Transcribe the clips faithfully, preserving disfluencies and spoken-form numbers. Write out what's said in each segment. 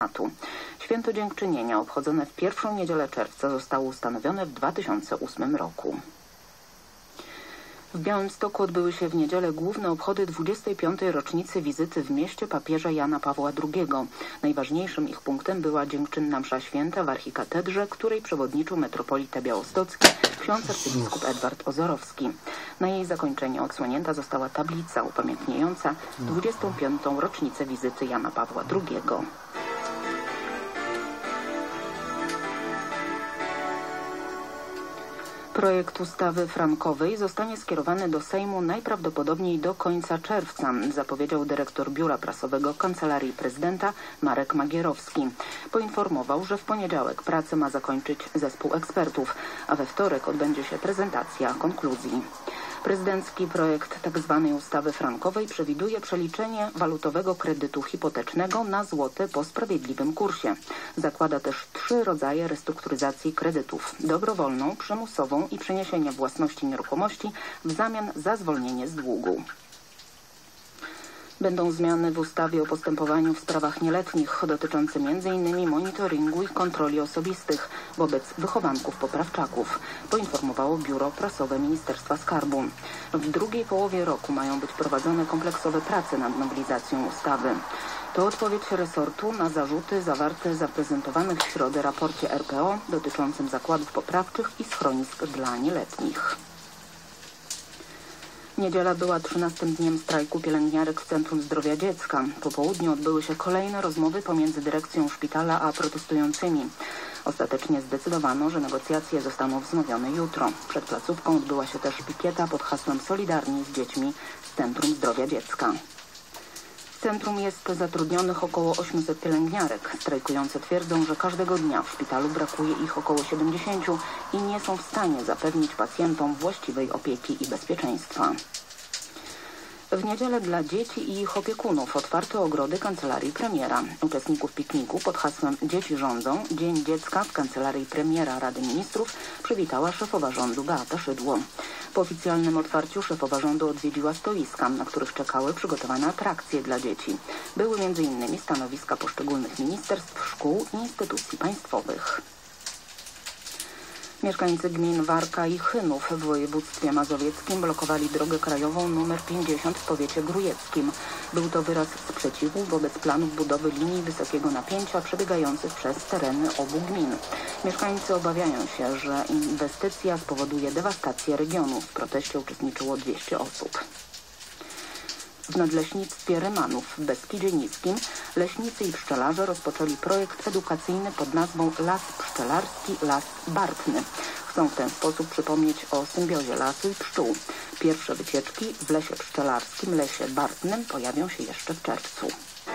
Święto Dziękczynienia obchodzone w pierwszą niedzielę czerwca zostało ustanowione w dwa tysiące ósmym roku. W Białymstoku odbyły się w niedzielę główne obchody dwudziestej piątej rocznicy wizyty w mieście papieża Jana Pawła drugiego. Najważniejszym ich punktem była dziękczynna msza święta w archikatedrze, której przewodniczył metropolita białostocki, ksiądz arcybiskup Edward Ozorowski. Na jej zakończenie odsłonięta została tablica upamiętniająca dwudziestą piątą rocznicę wizyty Jana Pawła drugiego. Projekt ustawy frankowej zostanie skierowany do Sejmu najprawdopodobniej do końca czerwca, zapowiedział dyrektor Biura Prasowego Kancelarii Prezydenta Marek Magierowski. Poinformował, że w poniedziałek pracę ma zakończyć zespół ekspertów, a we wtorek odbędzie się prezentacja konkluzji. Prezydencki projekt tzw. ustawy frankowej przewiduje przeliczenie walutowego kredytu hipotecznego na złote po sprawiedliwym kursie. Zakłada też trzy rodzaje restrukturyzacji kredytów: dobrowolną, przymusową i przeniesienie własności nieruchomości w zamian za zwolnienie z długu. Będą zmiany w ustawie o postępowaniu w sprawach nieletnich dotyczące między innymi monitoringu i kontroli osobistych wobec wychowanków poprawczaków, poinformowało Biuro Prasowe Ministerstwa Skarbu. W drugiej połowie roku mają być prowadzone kompleksowe prace nad nowelizacją ustawy. To odpowiedź resortu na zarzuty zawarte w zaprezentowanych w środę raporcie R P O dotyczącym zakładów poprawczych i schronisk dla nieletnich. Niedziela była trzynastym dniem strajku pielęgniarek w Centrum Zdrowia Dziecka. Po południu odbyły się kolejne rozmowy pomiędzy dyrekcją szpitala a protestującymi. Ostatecznie zdecydowano, że negocjacje zostaną wznowione jutro. Przed placówką odbyła się też pikieta pod hasłem Solidarni z dziećmi z Centrum Zdrowia Dziecka. W centrum jest zatrudnionych około osiemset pielęgniarek. Strajkujące twierdzą, że każdego dnia w szpitalu brakuje ich około siedemdziesięciu i nie są w stanie zapewnić pacjentom właściwej opieki i bezpieczeństwa. W niedzielę dla dzieci i ich opiekunów otwarto ogrody Kancelarii Premiera. Uczestników pikniku pod hasłem Dzieci rządzą, Dzień Dziecka w Kancelarii Premiera Rady Ministrów przywitała szefowa rządu Beata Szydło. Po oficjalnym otwarciu szefowa rządu odwiedziła stoiska, na których czekały przygotowane atrakcje dla dzieci. Były między innymi stanowiska poszczególnych ministerstw, szkół i instytucji państwowych. Mieszkańcy gmin Warka i Chynów w województwie mazowieckim blokowali drogę krajową nr pięćdziesiąt w powiecie grójeckim. Był to wyraz sprzeciwu wobec planów budowy linii wysokiego napięcia przebiegających przez tereny obu gmin. Mieszkańcy obawiają się, że inwestycja spowoduje dewastację regionu. W proteście uczestniczyło dwieście osób. W nadleśnictwie Rymanów w Beskidzie Niskim leśnicy i pszczelarze rozpoczęli projekt edukacyjny pod nazwą Las Pszczelarski, Las Bartny. Chcą w ten sposób przypomnieć o symbiozie lasu i pszczół. Pierwsze wycieczki w lesie pszczelarskim, lesie Bartnym pojawią się jeszcze w czerwcu.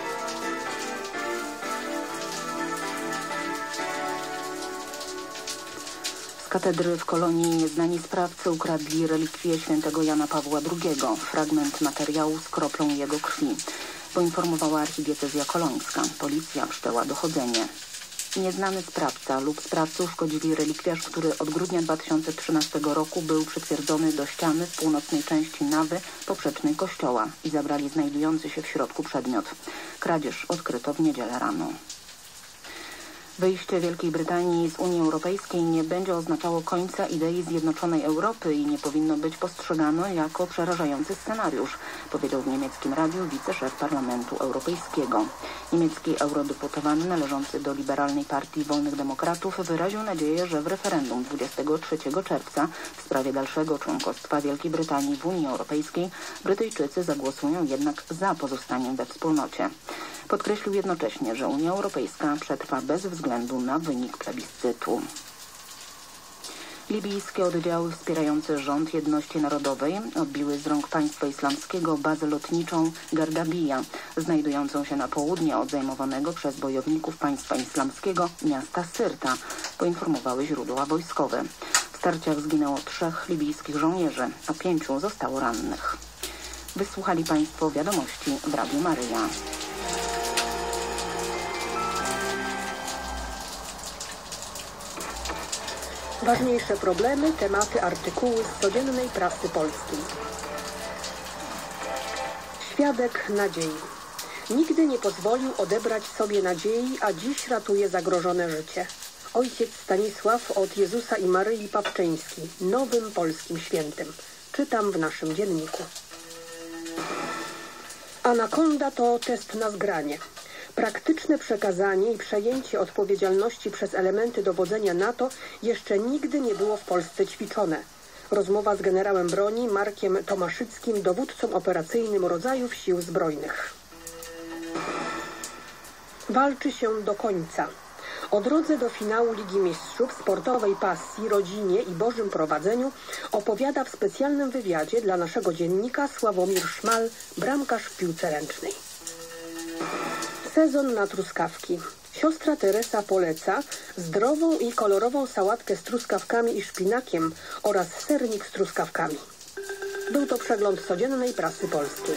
Z katedry w Kolonii nieznani sprawcy ukradli relikwie świętego Jana Pawła drugiego, fragment materiału z kroplą jego krwi, poinformowała archidiecezja kolońska. Policja wszczęła dochodzenie. Nieznany sprawca lub sprawcy uszkodzili relikwiarz, który od grudnia dwa tysiące trzynastego roku był przytwierdzony do ściany w północnej części nawy poprzecznej kościoła i zabrali znajdujący się w środku przedmiot. Kradzież odkryto w niedzielę rano. Wyjście Wielkiej Brytanii z Unii Europejskiej nie będzie oznaczało końca idei zjednoczonej Europy i nie powinno być postrzegane jako przerażający scenariusz, powiedział w niemieckim radiu wiceszef Parlamentu Europejskiego. Niemiecki eurodeputowany należący do liberalnej partii Wolnych Demokratów wyraził nadzieję, że w referendum dwudziestego trzeciego czerwca w sprawie dalszego członkostwa Wielkiej Brytanii w Unii Europejskiej Brytyjczycy zagłosują jednak za pozostaniem we wspólnocie. Podkreślił jednocześnie, że Unia Europejska przetrwa bez względu na wynik plebiscytu. Libijskie oddziały wspierające rząd jedności narodowej odbiły z rąk państwa islamskiego bazę lotniczą Gardabija, znajdującą się na południe od zajmowanego przez bojowników państwa islamskiego miasta Syrta, poinformowały źródła wojskowe. W starciach zginęło trzech libijskich żołnierzy, a pięciu zostało rannych. Wysłuchali Państwo wiadomości w Radiu Maryja. Ważniejsze problemy, tematy, artykuły z codziennej prasy polskiej. Świadek nadziei. Nigdy nie pozwolił odebrać sobie nadziei, a dziś ratuje zagrożone życie. Ojciec Stanisław od Jezusa i Maryi Papczyński, nowym polskim świętym. Czytam w naszym dzienniku. Anakonda to test na zgranie. Praktyczne przekazanie i przejęcie odpowiedzialności przez elementy dowodzenia NATO jeszcze nigdy nie było w Polsce ćwiczone. Rozmowa z generałem broni Markiem Tomaszyckim, dowódcą operacyjnym rodzajów Sił Zbrojnych. Walczy się do końca. O drodze do finału Ligi Mistrzów, sportowej pasji, rodzinie i Bożym prowadzeniu opowiada w specjalnym wywiadzie dla naszego dziennika Sławomir Szmal, bramkarz w piłce ręcznej. Sezon na truskawki. Siostra Teresa poleca zdrową i kolorową sałatkę z truskawkami i szpinakiem oraz sernik z truskawkami. Był to przegląd codziennej prasy polskiej.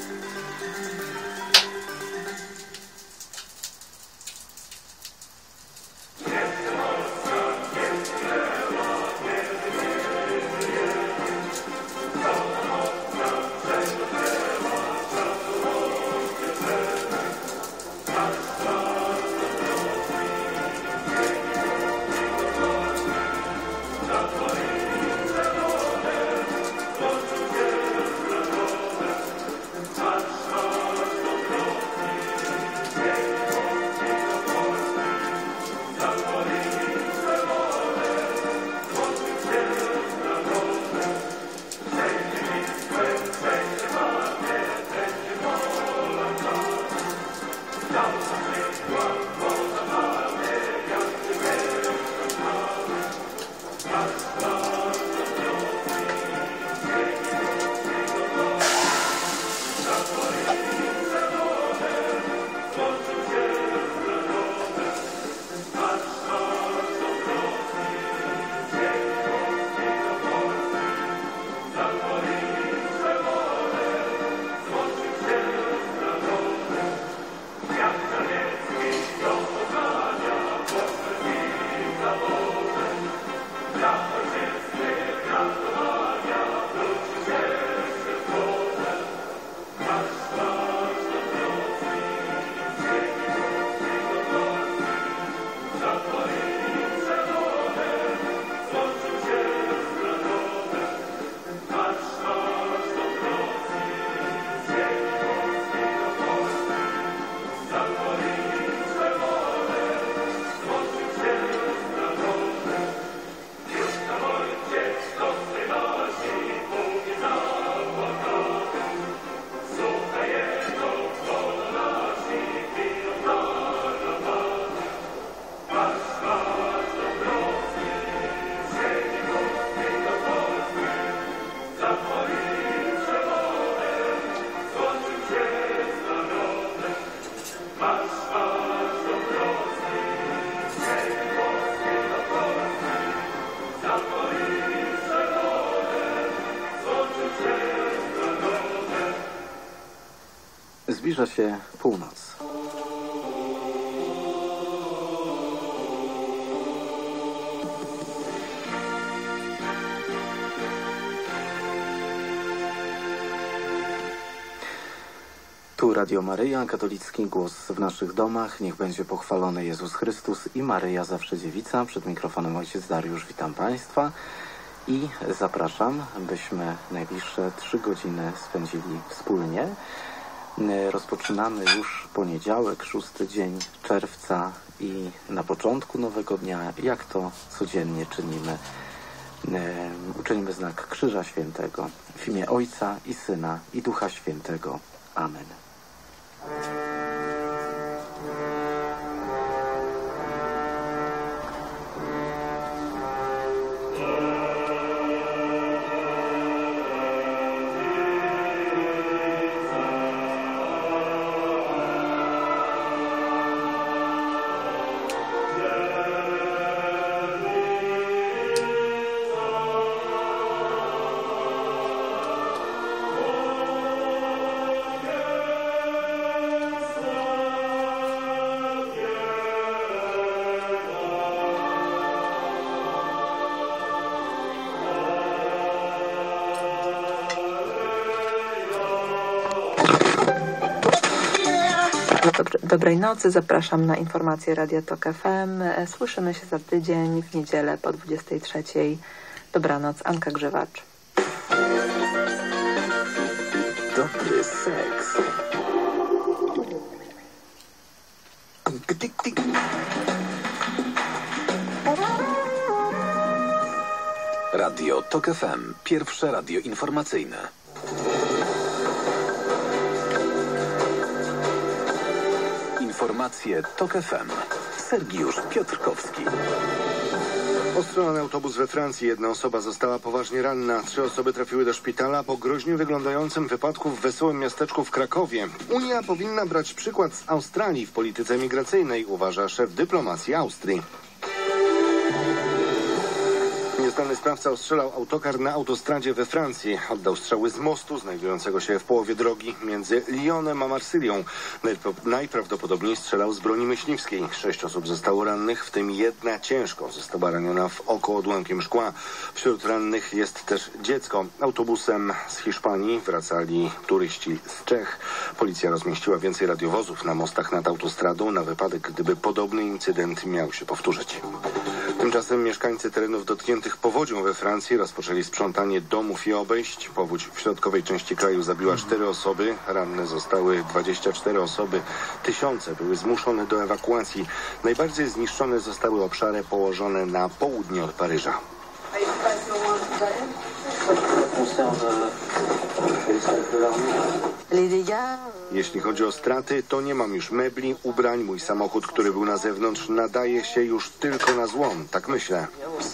Zbliża się północ. Tu Radio Maryja, katolicki głos w naszych domach. Niech będzie pochwalony Jezus Chrystus i Maryja zawsze dziewica. Przed mikrofonem ojciec Dariusz, witam Państwa i zapraszam, byśmy najbliższe trzy godziny spędzili wspólnie. Rozpoczynamy już poniedziałek, szósty dzień czerwca i na początku nowego dnia, jak to codziennie czynimy, uczynimy znak Krzyża Świętego w imię Ojca i Syna i Ducha Świętego. Amen. dobre, dobrej nocy. Zapraszam na informacje Radia Tok F M. Słyszymy się za tydzień w niedzielę po dwudziestej trzeciej. Dobranoc, Anka Grzywacz. Dobry seks. Radio Tok F M. Pierwsze radio informacyjne. Informacje Tok F M. Sergiusz Piotrkowski. Ostrzelony autobus we Francji. Jedna osoba została poważnie ranna. Trzy osoby trafiły do szpitala po groźnie wyglądającym wypadku w wesołym miasteczku w Krakowie. Unia powinna brać przykład z Australii w polityce migracyjnej, uważa szef dyplomacji Austrii. Nieznany sprawca ostrzelał autokar na autostradzie we Francji. Oddał strzały z mostu znajdującego się w połowie drogi między Lyonem a Marsylią. Najprawdopodobniej strzelał z broni myśliwskiej. Sześć osób zostało rannych, w tym jedna ciężko została raniona w oko odłamkiem szkła. Wśród rannych jest też dziecko. Autobusem z Hiszpanii wracali turyści z Czech. Policja rozmieściła więcej radiowozów na mostach nad autostradą na wypadek, gdyby podobny incydent miał się powtórzyć. Tymczasem mieszkańcy terenów dotkniętych powodzią we Francji rozpoczęli sprzątanie domów i obejść. Powódź w środkowej części kraju zabiła cztery osoby, ranne zostały dwadzieścia cztery osoby. Tysiące były zmuszone do ewakuacji. Najbardziej zniszczone zostały obszary położone na południe od Paryża. Jeśli chodzi o straty, to nie mam już mebli, ubrań. Mój samochód, który był na zewnątrz, nadaje się już tylko na złom. Tak myślę.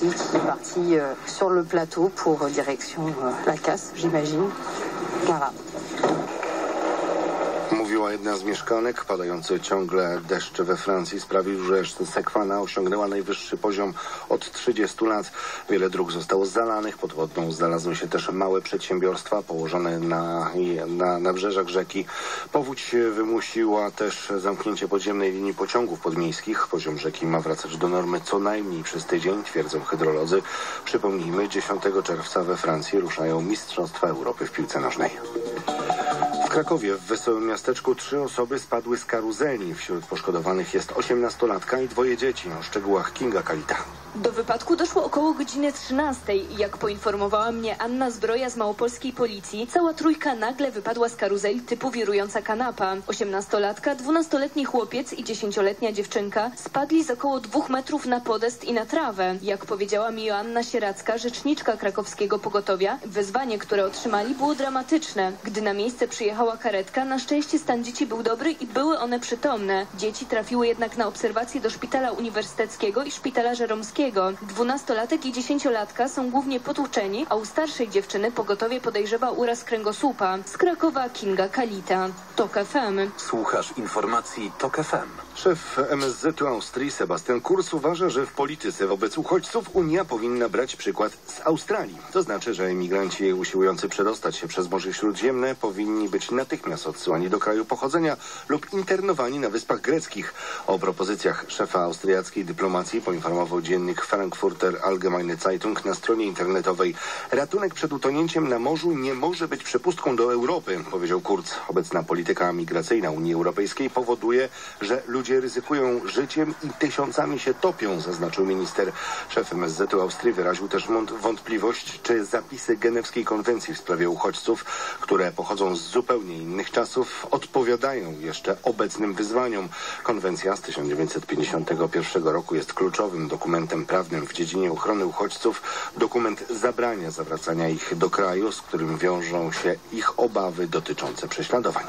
Mówiła jedna z mieszkanek. Padające ciągle deszcze we Francji sprawił, że sekwana osiągnęła najwyższy poziom od trzydziestu lat. Wiele dróg zostało zalanych. Pod wodą znalazły się też małe przedsiębiorstwa położone na, na nabrzeżach rzeki. Powódź wymusiła też zamknięcie podziemnej linii pociągów podmiejskich. Poziom rzeki ma wracać do normy co najmniej przez tydzień, twierdzą hydrolodzy. Przypomnijmy, dziesiątego czerwca we Francji ruszają Mistrzostwa Europy w piłce nożnej. W Krakowie, w wesołym miasteczku, trzy osoby spadły z karuzeli. Wśród poszkodowanych jest osiemnastolatka i dwoje dzieci. O szczegółach Kinga Kalita. Do wypadku doszło około godziny trzynastej. Jak poinformowała mnie Anna Zbroja z małopolskiej policji, cała trójka nagle wypadła z karuzeli typu wirująca kanapa. Osiemnastolatka, dwunastoletni chłopiec i dziesięcioletnia dziewczynka spadli z około dwóch metrów na podest i na trawę. Jak powiedziała mi Joanna Sieracka, rzeczniczka krakowskiego pogotowia, wezwanie, które otrzymali, było dramatyczne. Gdy na miejsce przyjechała karetka, na szczęście stan dzieci był dobry i były one przytomne. Dzieci trafiły jednak na obserwację do szpitala uniwersyteckiego i szpitala żeromskiego. Dwunastolatek i dziesięciolatka są głównie potłuczeni, a u starszej dziewczyny pogotowie podejrzewa uraz kręgosłupa. Z Krakowa Kinga Kalita. Tok F M. Słuchasz informacji Tok F M. Szef M S Z u Austrii Sebastian Kurz uważa, że w polityce wobec uchodźców Unia powinna brać przykład z Australii. To znaczy, że emigranci usiłujący przedostać się przez Morze Śródziemne powinni być natychmiast odsyłani do kraju pochodzenia lub internowani na Wyspach Greckich. O propozycjach szefa austriackiej dyplomacji poinformował dziennik Frankfurter Allgemeine Zeitung na stronie internetowej. Ratunek przed utonięciem na morzu nie może być przepustką do Europy, powiedział Kurz. Obecna polityka migracyjna Unii Europejskiej powoduje, że ludzie ryzykują życiem i tysiącami się topią, zaznaczył minister. Szef M S Z u Austrii wyraził też wątpliwość, czy zapisy Genewskiej Konwencji w sprawie uchodźców, które pochodzą z zupełnie innych czasów, odpowiadają jeszcze obecnym wyzwaniom. Konwencja z tysiąc dziewięćset pięćdziesiątego pierwszego roku jest kluczowym dokumentem prawnym w dziedzinie ochrony uchodźców. Dokument zabrania zawracania ich do kraju, z którym wiążą się ich obawy dotyczące prześladowań.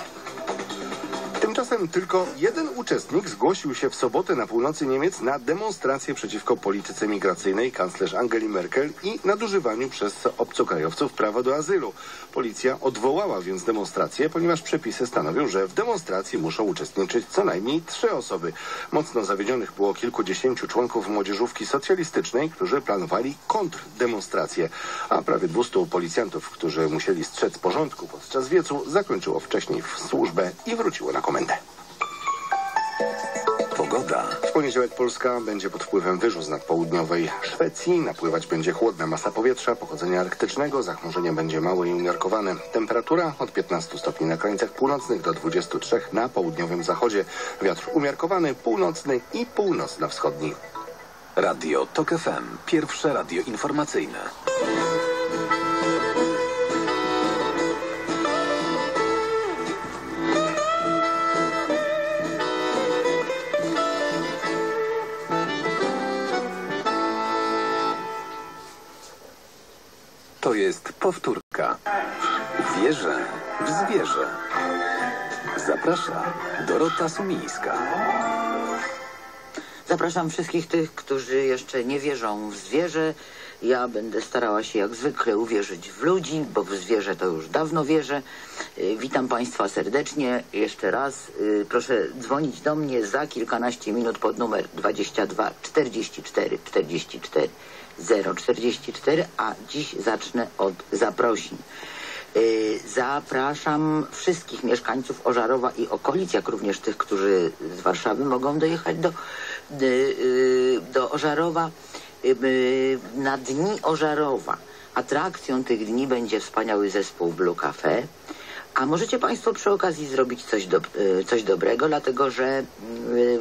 Tymczasem tylko jeden uczestnik zgłosił się w sobotę na północy Niemiec na demonstrację przeciwko polityce migracyjnej kanclerz Angeli Merkel i nadużywaniu przez obcokrajowców prawa do azylu. Policja odwołała więc demonstrację, ponieważ przepisy stanowią, że w demonstracji muszą uczestniczyć co najmniej trzy osoby. Mocno zawiedzionych było kilkudziesięciu członków młodzieżówki socjalistycznej, którzy planowali kontrdemonstrację, a prawie dwustu policjantów, którzy musieli strzec porządku podczas wiecu, zakończyło wcześniej służbę i wróciło na komendę. Pogoda. W poniedziałek Polska będzie pod wpływem wyżu z nadpołudniowej Szwecji. Napływać będzie chłodna masa powietrza pochodzenia arktycznego. Zachmurzenie będzie małe i umiarkowane. Temperatura od piętnastu stopni na krańcach północnych do dwudziestu trzech na południowym zachodzie. Wiatr umiarkowany, północny i północno-wschodni. Radio TOK F M. Pierwsze radio informacyjne. To jest powtórka. Wierzę w zwierzę. Zaprasza Dorota Sumińska. Zapraszam wszystkich tych, którzy jeszcze nie wierzą w zwierzę. Ja będę starała się jak zwykle uwierzyć w ludzi, bo w zwierzę to już dawno wierzę. Witam Państwa serdecznie. Jeszcze raz proszę dzwonić do mnie za kilkanaście minut pod numer dwadzieścia dwa czterdzieści cztery czterdzieści cztery zero czterdzieści cztery, a dziś zacznę od zaprosin. Zapraszam wszystkich mieszkańców Ożarowa i okolic, jak również tych, którzy z Warszawy mogą dojechać do, do, do Ożarowa na Dni Ożarowa. Atrakcją tych dni będzie wspaniały zespół Blue Cafe. A możecie Państwo przy okazji zrobić coś, do, coś dobrego, dlatego że y,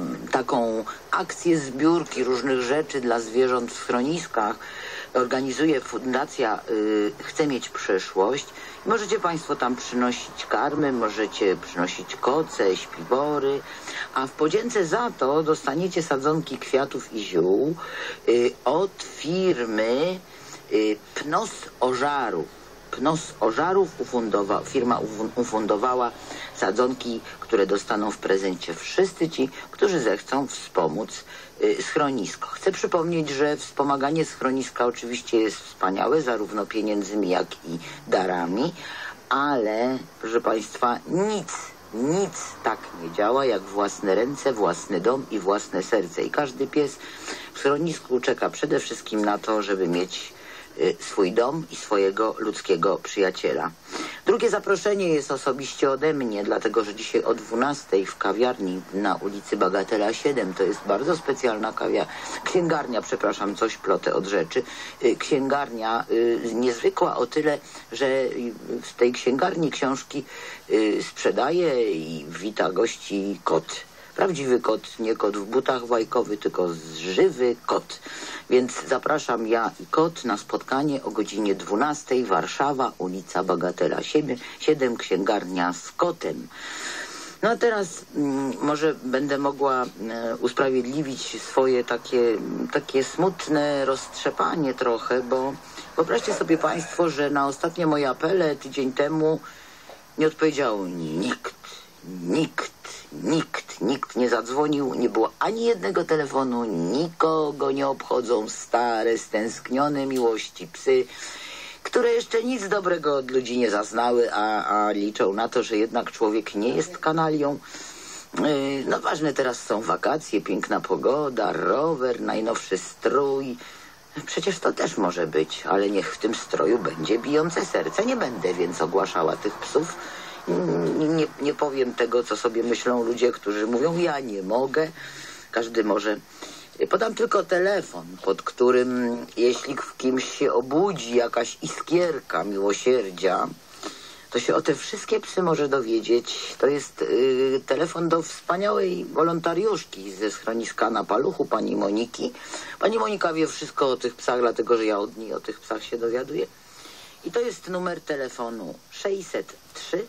taką akcję zbiórki różnych rzeczy dla zwierząt w schroniskach organizuje Fundacja y, Chce Mieć Przyszłość. Możecie Państwo tam przynosić karmy, możecie przynosić koce, śpiwory, a w podzięce za to dostaniecie sadzonki kwiatów i ziół y, od firmy y, Pnos Ożaru. Pnos Ożarów ufundowa, firma ufundowała sadzonki, które dostaną w prezencie wszyscy ci, którzy zechcą wspomóc y, schronisko. Chcę przypomnieć, że wspomaganie schroniska oczywiście jest wspaniałe, zarówno pieniędzmi, jak i darami, ale, proszę Państwa, nic, nic tak nie działa jak własne ręce, własny dom i własne serce. I każdy pies w schronisku czeka przede wszystkim na to, żeby mieć swój dom i swojego ludzkiego przyjaciela. Drugie zaproszenie jest osobiście ode mnie, dlatego że dzisiaj o dwunastej w kawiarni na ulicy Bagatela siedem, to jest bardzo specjalna kawia, księgarnia, przepraszam, coś plotę od rzeczy, księgarnia y, niezwykła o tyle, że w tej księgarni książki y, sprzedaje i wita gości kot. Prawdziwy kot, nie kot w butach bajkowy, tylko żywy kot. Więc zapraszam ja i kot na spotkanie o godzinie dwunastej. Warszawa, ulica Bagatela siedem, księgarnia z kotem. No a teraz mm, może będę mogła e, usprawiedliwić swoje takie, takie smutne roztrzepanie trochę, bo wyobraźcie sobie Państwo, że na ostatnie moje apele tydzień temu nie odpowiedział nikt. Nikt, nikt, nikt nie zadzwonił, nie było ani jednego telefonu, nikogo nie obchodzą stare, stęsknione miłości, psy, które jeszcze nic dobrego od ludzi nie zaznały, a, a liczą na to, że jednak człowiek nie jest kanalią. Yy, no ważne teraz są wakacje, piękna pogoda, rower, najnowszy strój. Przecież to też może być, ale niech w tym stroju będzie bijące serce. Nie będę więc ogłaszała tych psów. Nie, nie powiem tego, co sobie myślą ludzie, którzy mówią, ja nie mogę, każdy może. Podam tylko telefon, pod którym jeśli w kimś się obudzi jakaś iskierka miłosierdzia, to się o te wszystkie psy może dowiedzieć. To jest y, telefon do wspaniałej wolontariuszki ze schroniska na Paluchu, pani Moniki. Pani Monika wie wszystko o tych psach, dlatego że ja od niej o tych psach się dowiaduję. I to jest numer telefonu sześćset trzy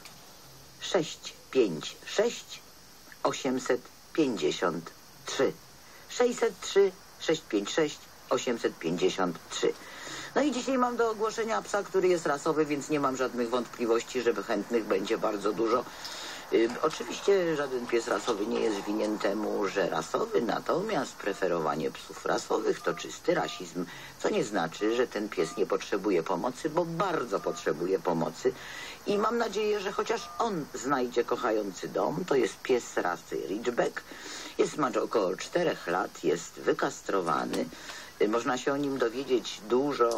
sześć pięć sześć osiemset pięćdziesiąt trzy. sześćset trzy sześć pięć sześć osiemset pięćdziesiąt trzy. No i dzisiaj mam do ogłoszenia psa, który jest rasowy, więc nie mam żadnych wątpliwości, że chętnych będzie bardzo dużo. Yy, oczywiście żaden pies rasowy nie jest winien temu, że rasowy, natomiast preferowanie psów rasowych to czysty rasizm, co nie znaczy, że ten pies nie potrzebuje pomocy, bo bardzo potrzebuje pomocy. I mam nadzieję, że chociaż on znajdzie kochający dom. To jest pies rasy Ridgeback. Jest ma około czterech lat, jest wykastrowany. Można się o nim dowiedzieć dużo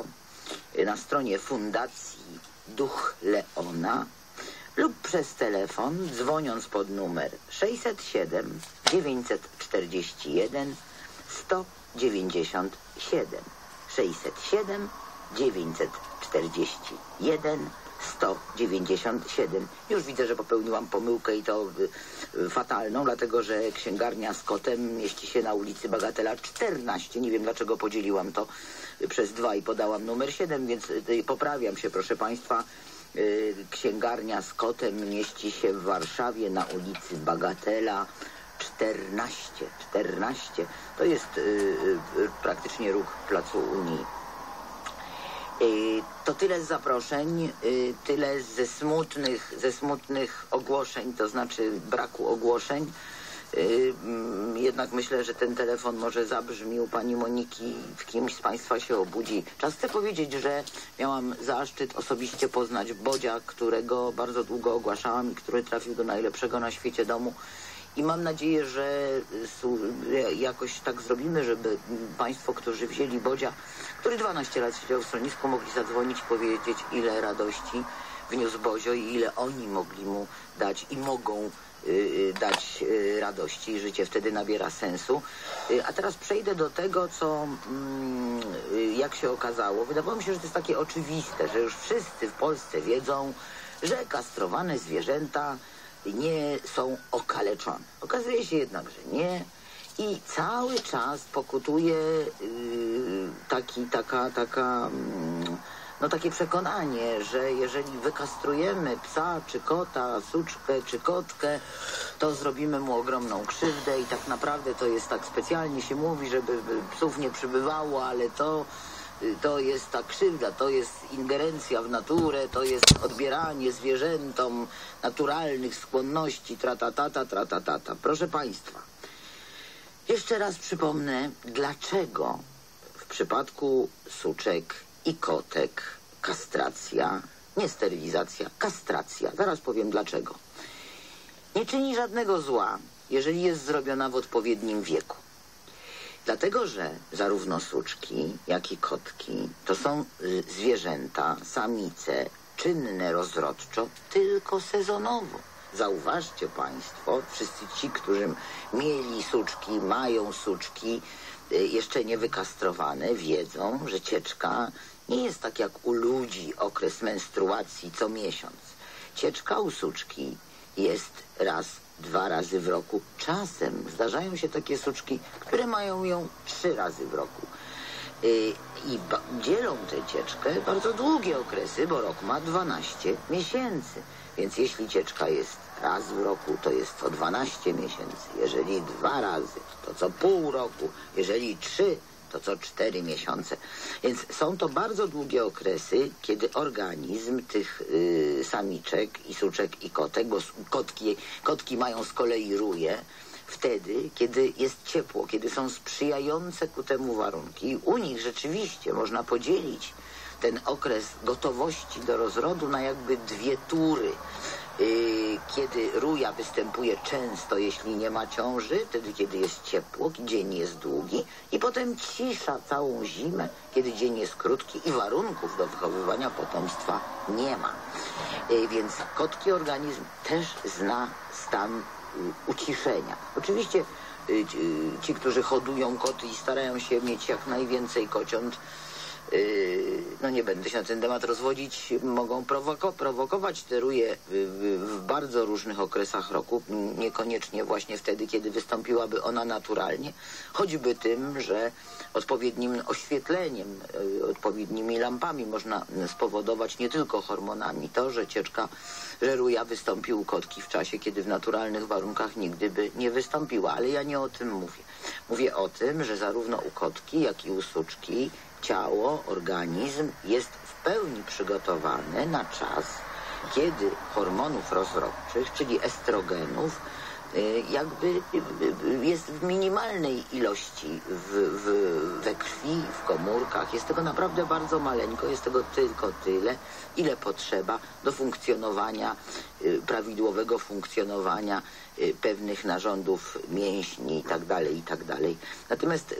na stronie Fundacji Duch Leona lub przez telefon, dzwoniąc pod numer sześćset siedem dziewięćset czterdzieści jeden sto dziewięćdziesiąt siedem. sześćset siedem dziewięćset czterdzieści jeden sto dziewięćdziesiąt siedem. Już widzę, że popełniłam pomyłkę i to y, fatalną, dlatego że księgarnia z kotem mieści się na ulicy Bagatela czternaście. Nie wiem, dlaczego podzieliłam to przez dwa i podałam numer siedem, więc y, poprawiam się, proszę Państwa. Y, księgarnia z kotem mieści się w Warszawie na ulicy Bagatela czternaście. czternaście. To jest y, y, praktycznie róg Placu Unii. To tyle z zaproszeń, tyle ze smutnych, ze smutnych ogłoszeń, to znaczy braku ogłoszeń. Jednak myślę, że ten telefon może zabrzmi u pani Moniki, w kimś z Państwa się obudzi. Czas chcę powiedzieć, że miałam zaszczyt osobiście poznać Bodzia, którego bardzo długo ogłaszałam i który trafił do najlepszego na świecie domu. I mam nadzieję, że jakoś tak zrobimy, żeby Państwo, którzy wzięli Bodzia, który dwanaście lat siedział w schronisku, mogli zadzwonić i powiedzieć, ile radości wniósł Bozio i ile oni mogli mu dać i mogą y, dać y, radości. I życie wtedy nabiera sensu. Y, a teraz przejdę do tego, co y, jak się okazało. Wydawało mi się, że to jest takie oczywiste, że już wszyscy w Polsce wiedzą, że kastrowane zwierzęta nie są okaleczone. Okazuje się jednak, że nie. I cały czas pokutuje yy, taki, taka, taka, yy, no takie przekonanie, że jeżeli wykastrujemy psa, czy kota, suczkę, czy kotkę, to zrobimy mu ogromną krzywdę i tak naprawdę to jest tak specjalnie się mówi, żeby psów nie przybywało, ale to To jest ta krzywda, to jest ingerencja w naturę, to jest odbieranie zwierzętom naturalnych skłonności, tratatata, tratatata. Proszę Państwa, jeszcze raz przypomnę, dlaczego w przypadku suczek i kotek kastracja, nie sterylizacja, kastracja. Zaraz powiem dlaczego. Nie czyni żadnego zła, jeżeli jest zrobiona w odpowiednim wieku. Dlatego, że zarówno suczki, jak i kotki to są zwierzęta, samice, czynne rozrodczo, tylko sezonowo. Zauważcie Państwo, wszyscy ci, którzy mieli suczki, mają suczki jeszcze nie wykastrowane, wiedzą, że cieczka nie jest tak jak u ludzi okres menstruacji co miesiąc. Cieczka u suczki jest raz, dwa razy w roku. Czasem zdarzają się takie suczki, które mają ją trzy razy w roku. Yy, I dzielą tę cieczkę bardzo długie okresy, bo rok ma dwanaście miesięcy. Więc jeśli cieczka jest raz w roku, to jest co dwanaście miesięcy. Jeżeli dwa razy, to co pół roku. Jeżeli trzy, to co cztery miesiące. Więc są to bardzo długie okresy, kiedy organizm tych y, samiczek i suczek i kotek, bo kotki, kotki mają z kolei ruje, wtedy, kiedy jest ciepło, kiedy są sprzyjające ku temu warunki. U nich rzeczywiście można podzielić ten okres gotowości do rozrodu na jakby dwie tury. Yy, kiedy ruja występuje często, jeśli nie ma ciąży, wtedy kiedy jest ciepło, dzień jest długi i potem cisza całą zimę, kiedy dzień jest krótki i warunków do wychowywania potomstwa nie ma. Yy, więc kotki organizm też zna stan yy, uciszenia. Oczywiście yy, ci, którzy hodują koty i starają się mieć jak najwięcej kociąt, no nie będę się na ten temat rozwodzić, mogą prowoko prowokować te ruje w, w, w bardzo różnych okresach roku, niekoniecznie właśnie wtedy, kiedy wystąpiłaby ona naturalnie, choćby tym, że odpowiednim oświetleniem, odpowiednimi lampami można spowodować nie tylko hormonami to, że cieczka, że ruja wystąpi u kotki w czasie, kiedy w naturalnych warunkach nigdy by nie wystąpiła, ale ja nie o tym mówię. Mówię o tym, że zarówno u kotki, jak i u suczki ciało, organizm jest w pełni przygotowany na czas, kiedy hormonów rozrodczych, czyli estrogenów, jakby jest w minimalnej ilości w, w, we krwi, w komórkach. Jest tego naprawdę bardzo maleńko, jest tego tylko tyle, ile potrzeba do funkcjonowania, prawidłowego funkcjonowania pewnych narządów mięśni i tak dalej, i tak dalej. Natomiast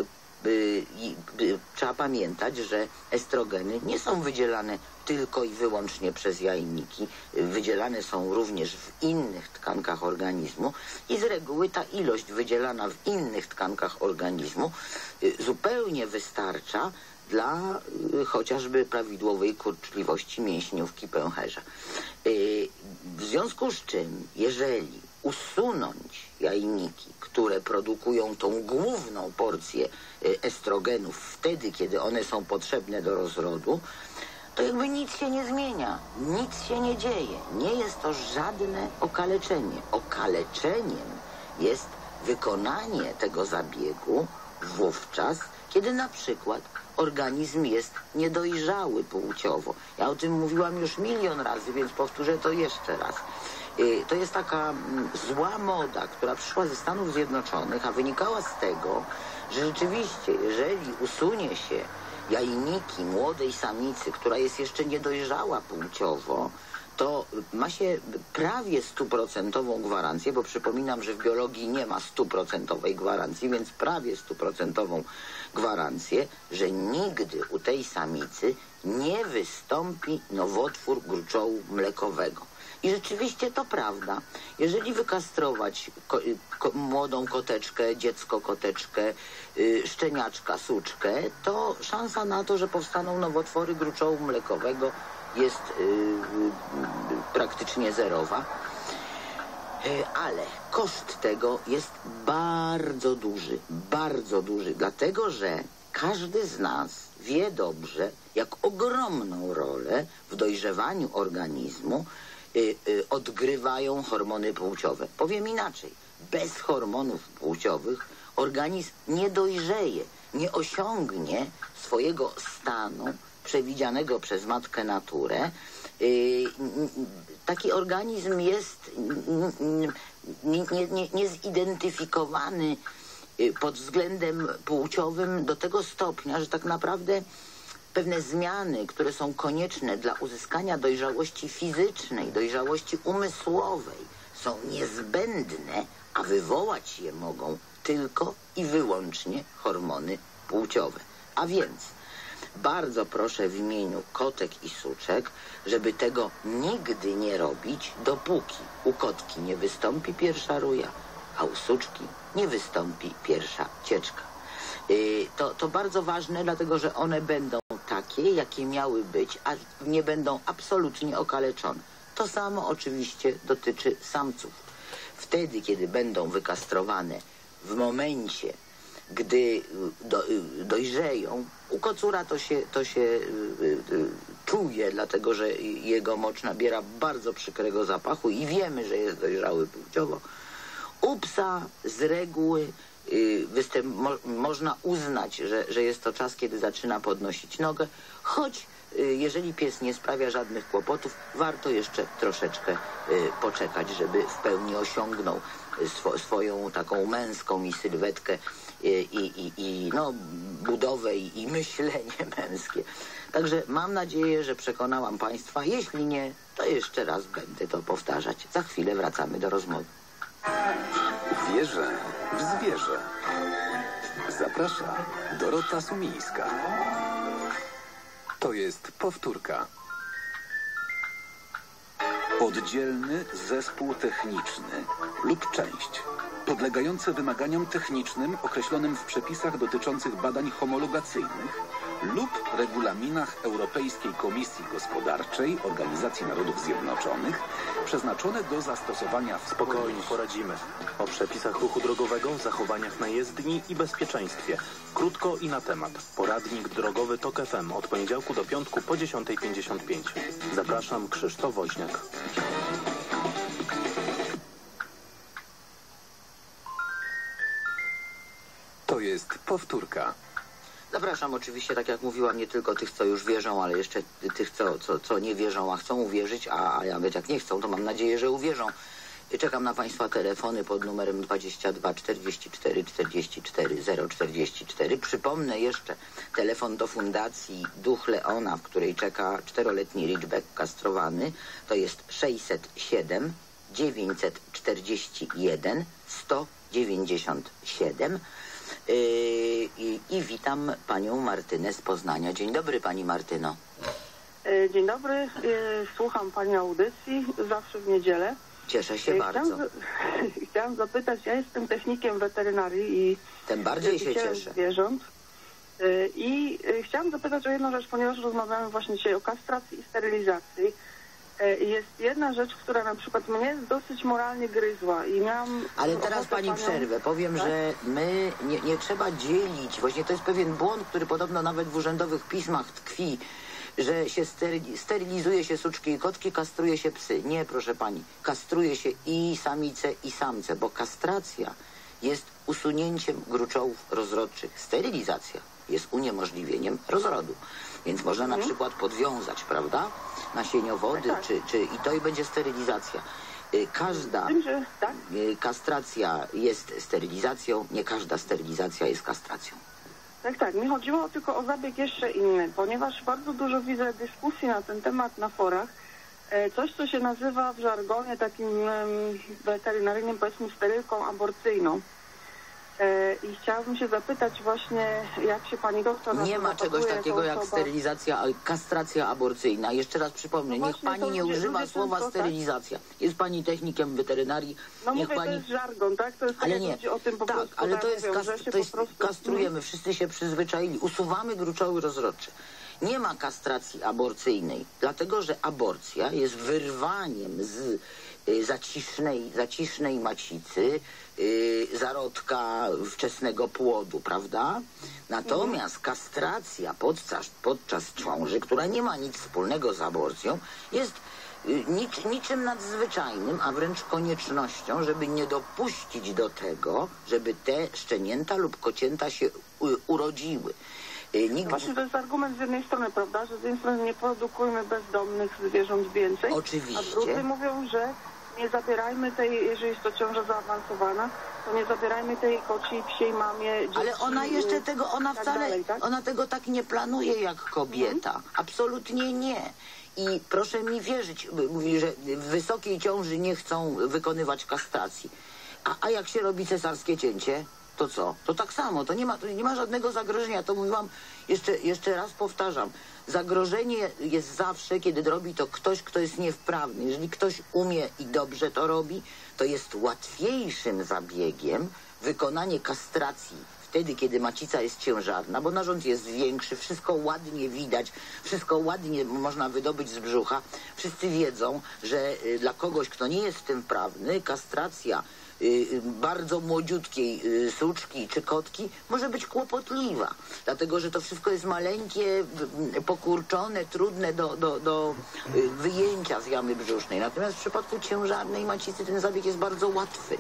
y, y, trzeba pamiętać, że estrogeny nie są wydzielane tylko i wyłącznie przez jajniki. Wydzielane są również w innych tkankach organizmu i z reguły ta ilość wydzielana w innych tkankach organizmu y, zupełnie wystarcza dla y, chociażby prawidłowej kurczliwości mięśniówki pęcherza. Y, w związku z czym, jeżeli usunąć jajniki, które produkują tą główną porcję y, estrogenów wtedy, kiedy one są potrzebne do rozrodu, to jakby nic się nie zmienia, nic się nie dzieje. Nie jest to żadne okaleczenie. Okaleczeniem jest wykonanie tego zabiegu wówczas, kiedy na przykład organizm jest niedojrzały płciowo. Ja o tym mówiłam już milion razy, więc powtórzę to jeszcze raz. To jest taka zła moda, która przyszła ze Stanów Zjednoczonych, a wynikała z tego, że rzeczywiście, jeżeli usunie się jajniki młodej samicy, która jest jeszcze niedojrzała płciowo, to ma się prawie stuprocentową gwarancję, bo przypominam, że w biologii nie ma stuprocentowej gwarancji, więc prawie stuprocentową gwarancję, że nigdy u tej samicy nie wystąpi nowotwór gruczołu mlekowego. I rzeczywiście to prawda. Jeżeli wykastrować ko ko młodą koteczkę, dziecko koteczkę, yy, szczeniaczka, suczkę, to szansa na to, że powstaną nowotwory gruczołu mlekowego jest yy, yy, praktycznie zerowa. Yy, ale koszt tego jest bardzo duży, bardzo duży, dlatego że każdy z nas wie dobrze, jak ogromną rolę w dojrzewaniu organizmu odgrywają hormony płciowe. Powiem inaczej. Bez hormonów płciowych organizm nie dojrzeje, nie osiągnie swojego stanu przewidzianego przez matkę naturę. Taki organizm jest niezidentyfikowany pod względem płciowym do tego stopnia, że tak naprawdę pewne zmiany, które są konieczne dla uzyskania dojrzałości fizycznej, dojrzałości umysłowej, są niezbędne, a wywołać je mogą tylko i wyłącznie hormony płciowe. A więc bardzo proszę w imieniu kotek i suczek, żeby tego nigdy nie robić, dopóki u kotki nie wystąpi pierwsza ruja, a u suczki nie wystąpi pierwsza cieczka. Yy, to, to bardzo ważne, dlatego że one będą takie, jakie miały być, a nie będą absolutnie okaleczone. To samo oczywiście dotyczy samców. Wtedy, kiedy będą wykastrowane w momencie, gdy do, dojrzeją, u kocura to się, to się y, y, czuje, dlatego że jego mocz nabiera bardzo przykrego zapachu i wiemy, że jest dojrzały płciowo. U psa z reguły Występ, mo, można uznać, że, że jest to czas, kiedy zaczyna podnosić nogę, choć jeżeli pies nie sprawia żadnych kłopotów, warto jeszcze troszeczkę poczekać, żeby w pełni osiągnął swo, swoją taką męską i sylwetkę i, i, i no, budowę i, i myślenie męskie. Także mam nadzieję, że przekonałam Państwa. Jeśli nie, to jeszcze raz będę to powtarzać. Za chwilę wracamy do rozmowy. Wierzę w zwierzę. Zaprasza Dorota Sumińska. To jest powtórka. Oddzielny zespół techniczny lub część podlegające wymaganiom technicznym określonym w przepisach dotyczących badań homologacyjnych lub regulaminach Europejskiej Komisji Gospodarczej Organizacji Narodów Zjednoczonych przeznaczone do zastosowania w Spokojnie, poradzimy. O przepisach ruchu drogowego, zachowaniach na jezdni i bezpieczeństwie. Krótko i na temat. Poradnik drogowy TOK F M od poniedziałku do piątku po dziesiątej pięćdziesiąt pięć. Zapraszam, Krzysztof Woźniak. To jest powtórka. Zapraszam oczywiście, tak jak mówiłam, nie tylko tych, co już wierzą, ale jeszcze tych, co, co, co nie wierzą, a chcą uwierzyć, a, a nawet jak nie chcą, to mam nadzieję, że uwierzą. Czekam na Państwa telefony pod numerem dwadzieścia dwa czterdzieści cztery czterdzieści cztery zero czterdzieści cztery. Przypomnę jeszcze telefon do Fundacji Duch Leona, w której czeka czteroletni ridgeback kastrowany. To jest sześćset siedem dziewięćset czterdzieści jeden sto dziewięćdziesiąt siedem. Yy, i, I witam panią Martynę z Poznania. Dzień dobry, pani Martyno. Dzień dobry, słucham pani audycji zawsze w niedzielę. Cieszę się Chciałam, bardzo. chciałam zapytać, ja jestem technikiem weterynarii i tym bardziej się cieszę. Zwierząt. I chciałam zapytać o jedną rzecz, ponieważ rozmawiamy właśnie dzisiaj o kastracji i sterylizacji. Jest jedna rzecz, która na przykład mnie dosyć moralnie gryzła i miałam... Ale teraz pani panią... przerwę. Powiem, tak? że my nie, nie trzeba dzielić. Właśnie to jest pewien błąd, który podobno nawet w urzędowych pismach tkwi, że się steryli, sterylizuje się suczki i kotki, kastruje się psy. Nie, proszę pani. Kastruje się i samice, i samce, bo kastracja jest usunięciem gruczołów rozrodczych. Sterylizacja jest uniemożliwieniem rozrodu. Więc można mhm. na przykład podwiązać, prawda, nasieniowody, tak, tak. Czy, czy, i to i będzie sterylizacja. Każda tym, że, tak? kastracja jest sterylizacją, nie każda sterylizacja jest kastracją. Tak, tak. Mi chodziło tylko o zabieg jeszcze inny, ponieważ bardzo dużo widzę dyskusji na ten temat na forach. Coś, co się nazywa w żargonie takim weterynaryjnym, powiedzmy, sterylką aborcyjną. I chciałabym się zapytać właśnie, jak się pani doktor... Nie ma czegoś takiego jak osoba... sterylizacja, kastracja aborcyjna. Jeszcze raz przypomnę, no niech pani nie ludzie, używa ludzie słowa często, sterylizacja. Tak? Jest pani technikiem weterynarii. No niech mówię, pani... to jest żargon, tak? To jest ale nie, o tym po tak, prostu ale to jest, mówią, kas... się to jest prostu... kastrujemy, wszyscy się przyzwyczaili, usuwamy gruczoły rozrodcze. Nie ma kastracji aborcyjnej, dlatego że aborcja jest wyrwaniem z y, zacisznej, zacisznej macicy, y, zarodka wczesnego płodu, prawda? Natomiast kastracja podczas, podczas ciąży, która nie ma nic wspólnego z aborcją, jest y, nic, niczym nadzwyczajnym, a wręcz koniecznością, żeby nie dopuścić do tego, żeby te szczenięta lub kocięta się y, urodziły. Nikt... Właśnie to jest argument z jednej strony, prawda, że z jednej strony nie produkujmy bezdomnych zwierząt więcej. Oczywiście. A drudzy mówią, że nie zabierajmy tej, jeżeli jest to ciąża zaawansowana, to nie zabierajmy tej kociej, psiej mamie, dzieci. Ale ona jeszcze tego, ona tak wcale, dalej, tak? ona tego tak nie planuje jak kobieta. Mhm. Absolutnie nie. I proszę mi wierzyć, mówi, że w wysokiej ciąży nie chcą wykonywać kastracji. A, a jak się robi cesarskie cięcie? To co? To tak samo, to nie ma, to nie ma żadnego zagrożenia. To mówiłam, jeszcze, jeszcze raz powtarzam. Zagrożenie jest zawsze, kiedy robi to ktoś, kto jest niewprawny. Jeżeli ktoś umie i dobrze to robi, to jest łatwiejszym zabiegiem wykonanie kastracji wtedy, kiedy macica jest ciężarna, bo narząd jest większy, wszystko ładnie widać, wszystko ładnie można wydobyć z brzucha. Wszyscy wiedzą, że y, dla kogoś, kto nie jest w tym wprawny, kastracja Y, bardzo młodziutkiej y, suczki czy kotki może być kłopotliwa, dlatego że to wszystko jest maleńkie, y, pokurczone, trudne do, do, do y, wyjęcia z jamy brzusznej. Natomiast w przypadku ciężarnej macicy ten zabieg jest bardzo łatwy.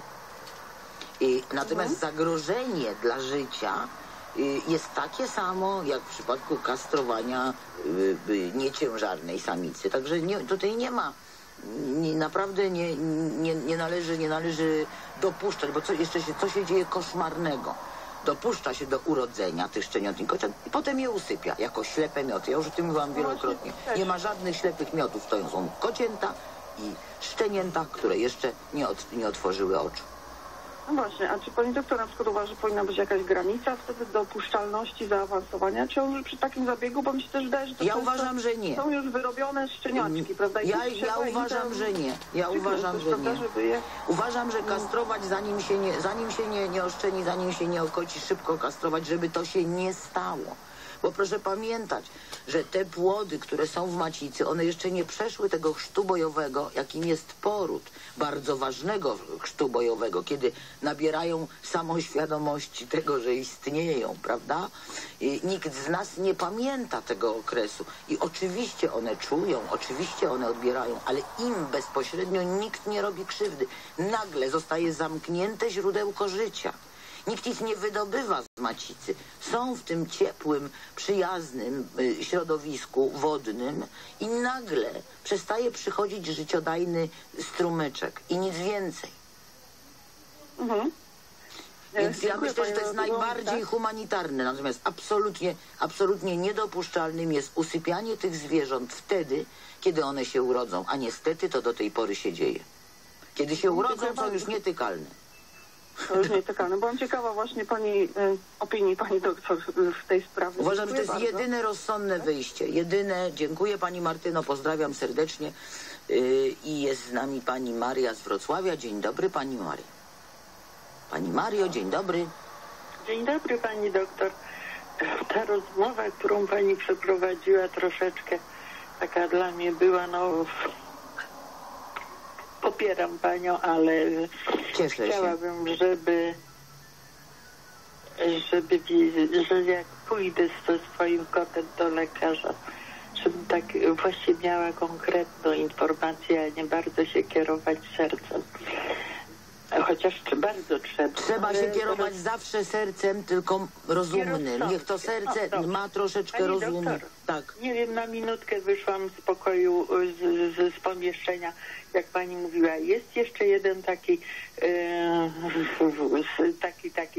Y, natomiast mhm. zagrożenie dla życia y, jest takie samo jak w przypadku kastrowania y, y, nieciężarnej samicy. Także nie, tutaj nie ma Nie, naprawdę nie, nie, nie, należy, nie należy dopuszczać, bo co, jeszcze się, co się dzieje koszmarnego? Dopuszcza się do urodzenia tych szczeniąt i kociąt i potem je usypia jako ślepe mioty. Ja już o tym mówiłam wielokrotnie. Nie ma żadnych ślepych miotów. To są kocięta i szczenięta, które jeszcze nie, od, nie otworzyły oczu. No właśnie, a czy pani doktor na przykład uważa, że powinna być jakaś granica wtedy dopuszczalności zaawansowania ciąży przy takim zabiegu? Bo mi się też wydaje, że to ja uważam, że nie. Są już wyrobione szczeniaczki, prawda? I ja ja uważam, że nie. Ja uważam, że nie. Je... Uważam, że kastrować zanim się nie, zanim się nie, nie oszczeni, zanim się nie okoci, szybko kastrować, żeby to się nie stało. Bo proszę pamiętać, że te płody, które są w macicy, one jeszcze nie przeszły tego chrztu bojowego, jakim jest poród, bardzo ważnego chrztu bojowego, kiedy nabierają samoświadomości tego, że istnieją, prawda? I nikt z nas nie pamięta tego okresu. I oczywiście one czują, oczywiście one odbierają, ale im bezpośrednio nikt nie robi krzywdy. Nagle zostaje zamknięte źródełko życia. Nikt ich nie wydobywa z macicy. Są w tym ciepłym, przyjaznym y, środowisku wodnym i nagle przestaje przychodzić życiodajny strumyczek i nic więcej. Mhm. Więc ja myślę, że to jest najbardziej humanitarne. Natomiast absolutnie, absolutnie niedopuszczalnym jest usypianie tych zwierząt wtedy, kiedy one się urodzą. A niestety to do tej pory się dzieje. Kiedy się urodzą, są już nietykalne. To już nietykalne. Byłam ciekawa właśnie pani y, opinii pani doktor w tej sprawie. Uważam, że to Dziękuję jest bardzo. jedyne rozsądne wyjście. Jedyne. Dziękuję pani Martyno, pozdrawiam serdecznie. Yy, I jest z nami pani Maria z Wrocławia. Dzień dobry pani Mario. Pani Mario, dzień dobry. Dzień dobry pani doktor. Ta rozmowa, którą pani przeprowadziła, troszeczkę taka dla mnie była, no popieram panią, ale Cieszę chciałabym, się. żeby żeby że jak pójdę ze swoim kotem do lekarza, żebym tak właśnie miała konkretną informację, a nie bardzo się kierować sercem. Chociaż bardzo trzeba. Trzeba się ale kierować roz... zawsze sercem, tylko rozumnym. Niech to serce no, ma troszeczkę Pani rozumu. doktor, Tak. Nie wiem, na minutkę wyszłam z pokoju, z, z, z pomieszczenia, jak pani mówiła. Jest jeszcze jeden taki e, taki, taki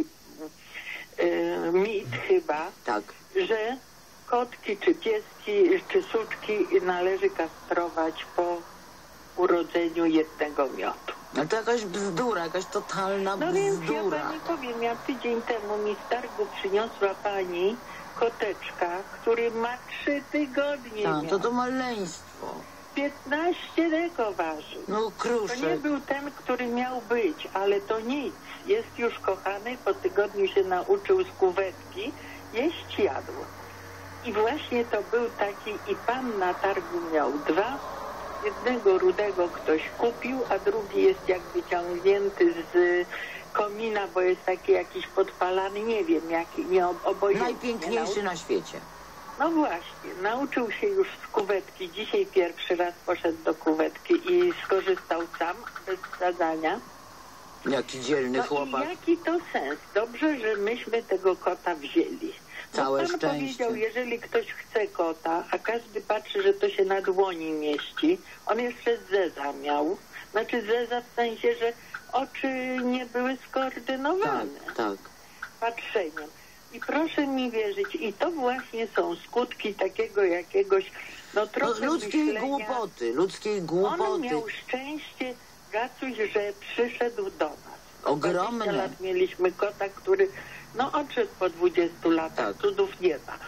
e, mit chyba, tak, że kotki czy pieski czy suczki należy kastrować po urodzeniu jednego miotu. No to jakaś bzdura, jakaś totalna no bzdura. Więc ja pani powiem, ja tydzień temu mi z targu przyniosła pani koteczka, który ma trzy tygodnie. Tak, to to maleństwo. piętnaście deko waży. No kruszek. To nie był ten, który miał być, ale to nic. Jest już kochany, po tygodniu się nauczył z kuwetki, jeść jadł. I właśnie to był taki, i pan na targu miał dwa. Jednego rudego ktoś kupił, a drugi jest jak wyciągnięty z komina, bo jest taki jakiś podpalany, nie wiem, jaki, nie obojętny. Najpiękniejszy na świecie. No właśnie, nauczył się już z kuwetki. Dzisiaj pierwszy raz poszedł do kuwetki i skorzystał sam, bez zadania. Jaki dzielny no chłopak. I jaki to sens? Dobrze, że myśmy tego kota wzięli. Całe Bo pan szczęście. powiedział, jeżeli ktoś chce kota, a każdy patrzy, że to się na dłoni mieści, on jeszcze zeza miał. Znaczy zeza w sensie, że oczy nie były skoordynowane. Tak, tak. Patrzeniem. I proszę mi wierzyć, i to właśnie są skutki takiego jakiegoś, no trochę no, ludzkiej myślenia. głupoty, ludzkiej głupoty. On miał szczęście, Gacuś, że przyszedł do nas. Ogromne. dwadzieścia lat mieliśmy kota, który no odszedł po dwudziestu latach, tak. Cudów nie ma.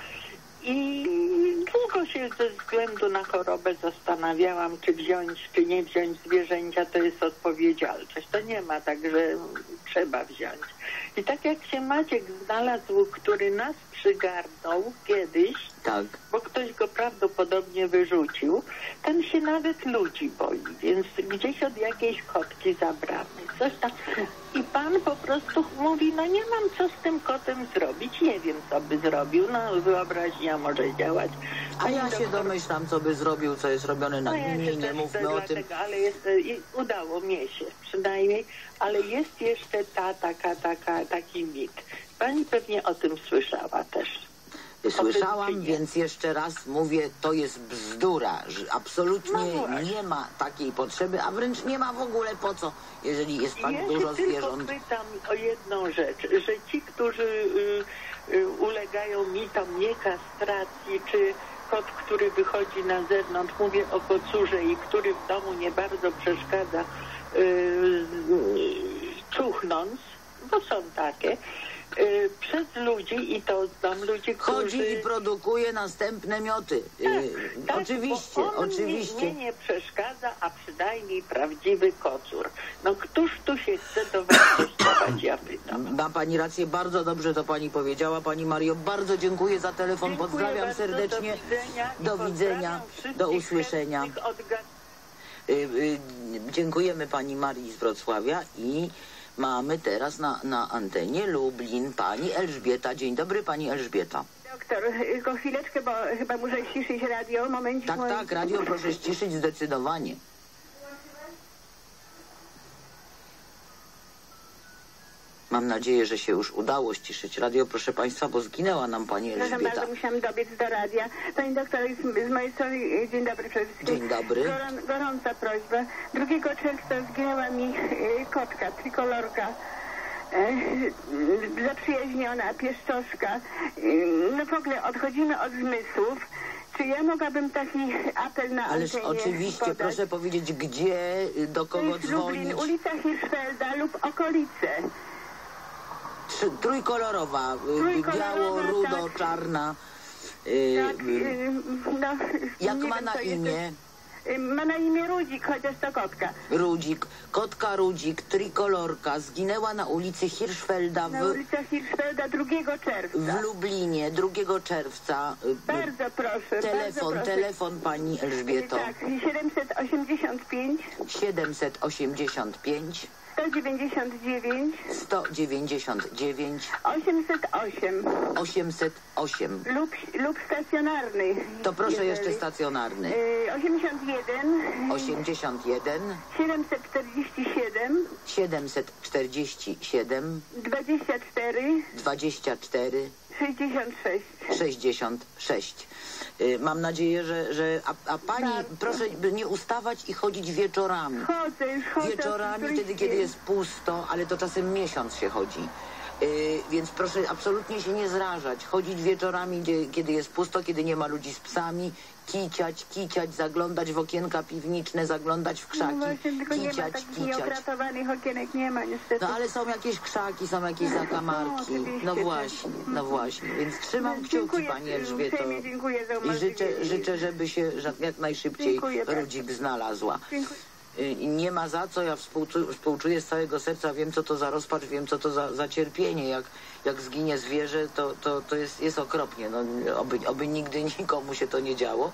I długo się ze względu na chorobę zastanawiałam, czy wziąć, czy nie wziąć zwierzęcia, to jest odpowiedzialność. To nie ma tak, że trzeba wziąć. I tak jak się Maciek znalazł, który nas przygarnął kiedyś, tak. bo ktoś go prawdopodobnie wyrzucił, ten się nawet ludzi boi, więc gdzieś od jakiejś kotki zabrany. Coś tam. I pan po prostu mówi, no nie mam co z tym kotem zrobić, nie wiem, co by zrobił, no wyobraźnia może działać. A Pani ja się doktor... domyślam, co by zrobił, co jest robione na no ja gminie, się nie też mówmy o dlatego, tym. Ale jest, i udało mi się przynajmniej, ale jest jeszcze ta, taka, taka, taki mit. Pani pewnie o tym słyszała też. Słyszałam, więc jeszcze raz mówię, to jest bzdura, że absolutnie no nie ma takiej potrzeby, a wręcz nie ma w ogóle po co, jeżeli jest tak ja dużo się zwierząt. Tylko pytam o jedną rzecz, że ci, którzy y, y, ulegają mitom niekastracji, czy kot, który wychodzi na zewnątrz, mówię o kocurze i który w domu nie bardzo przeszkadza y, y, cuchnąc, bo są takie, y, przez ludzi i to znam ludzi, Chodzi którzy... i produkuje następne mioty. Tak, y, tak, oczywiście, bo on oczywiście. Mnie nie przeszkadza, a przynajmniej prawdziwy kocur. No któż tu się chce dowartościować, ja pytam. Ma pani rację, bardzo dobrze to pani powiedziała. Pani Mario, bardzo dziękuję za telefon, Dziękuję pozdrawiam bardzo, serdecznie. Do widzenia, do, widzenia, do usłyszenia. Y, y, dziękujemy pani Marii z Wrocławia i mamy teraz na, na antenie Lublin pani Elżbieta. Dzień dobry pani Elżbieta. Doktor, tylko chwileczkę, bo chyba muszę ściszyć radio. Momencik. Tak, moment. tak, radio proszę ściszyć zdecydowanie. Mam nadzieję, że się już udało ściszyć radio, proszę państwa, bo zginęła nam pani Proszę Elżbieta. bardzo, musiałam dobiec do radia. Pani doktor, z, z mojej strony dzień dobry przede wszystkim. Dzień dobry. Gorą, gorąca prośba. drugiego czerwca zginęła mi y, kotka, trikolorka. Y, zaprzyjaźniona, pieszczoszka. Y, no w ogóle odchodzimy od zmysłów. Czy ja mogłabym taki apel na Ależ antenie oczywiście, podać? proszę powiedzieć, gdzie, do To kogo jest Lublin, dzwonić. ulica Hirschfelda lub okolice. Trzy, trójkolorowa, Trójkolorowa, biało, rudo, tak. czarna. Y, Tak, y, no, Jak nie ma wiem, na co imię? jest. Y, Ma na imię Rudzik, chociaż to kotka. Rudzik, kotka Rudzik, trikolorka, zginęła na ulicy Hirschfelda Na w, ulicach Hirschfelda drugiego czerwca. w Lublinie drugiego czerwca. Y, Bardzo proszę, Telefon, bardzo proszę. telefon pani Elżbieto. Tak, siedemset osiemdziesiąt pięć, siedemset osiemdziesiąt pięć, sto dziewięćdziesiąt dziewięć, sto dziewięćdziesiąt dziewięć, osiemset osiem osiemset osiem. lub, lub stacjonarny. To proszę jeżeli. jeszcze stacjonarny. Y, osiemdziesiąt jeden, osiemdziesiąt jeden, siedemset czterdzieści siedem, siedemset czterdzieści siedem, dwadzieścia cztery, dwadzieścia cztery, sześćdziesiąt sześć. sześćdziesiąt sześć. Y, Mam nadzieję, że, że a, a pani, proszę by nie ustawać i chodzić wieczorami. Chodzę, już chodzę. Wieczorami, oczywiście. wtedy kiedy jest pusto, ale to czasem miesiąc się chodzi. Yy, więc proszę absolutnie się nie zrażać. Chodzić wieczorami, gdzie, kiedy jest pusto, kiedy nie ma ludzi z psami, kiciać, kiciać, zaglądać w okienka piwniczne, zaglądać w krzaki, No właśnie, tylko nie ma kiciać, takich kiciać. nieokratowanych okienek, nie ma niestety. No ale są jakieś krzaki, są jakieś zakamarki. oczywiście, No tak. właśnie, no właśnie. Więc trzymam No, kciuki, dziękuję, pani Elżbieto. uprzejmie dziękuję za I umożliwienie. życzę, życzę, żeby się że- jak najszybciej Dziękuję bardzo. Rudzik znalazła. Dziękuję. Y, Nie ma za co, ja współczu, współczuję z całego serca, wiem co to za rozpacz, wiem co to za, za cierpienie, jak, jak zginie zwierzę, to, to, to jest, jest okropnie, no, oby, oby nigdy nikomu się to nie działo.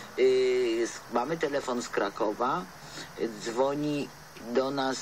Yy, s- mamy telefon z Krakowa, y, dzwoni do nas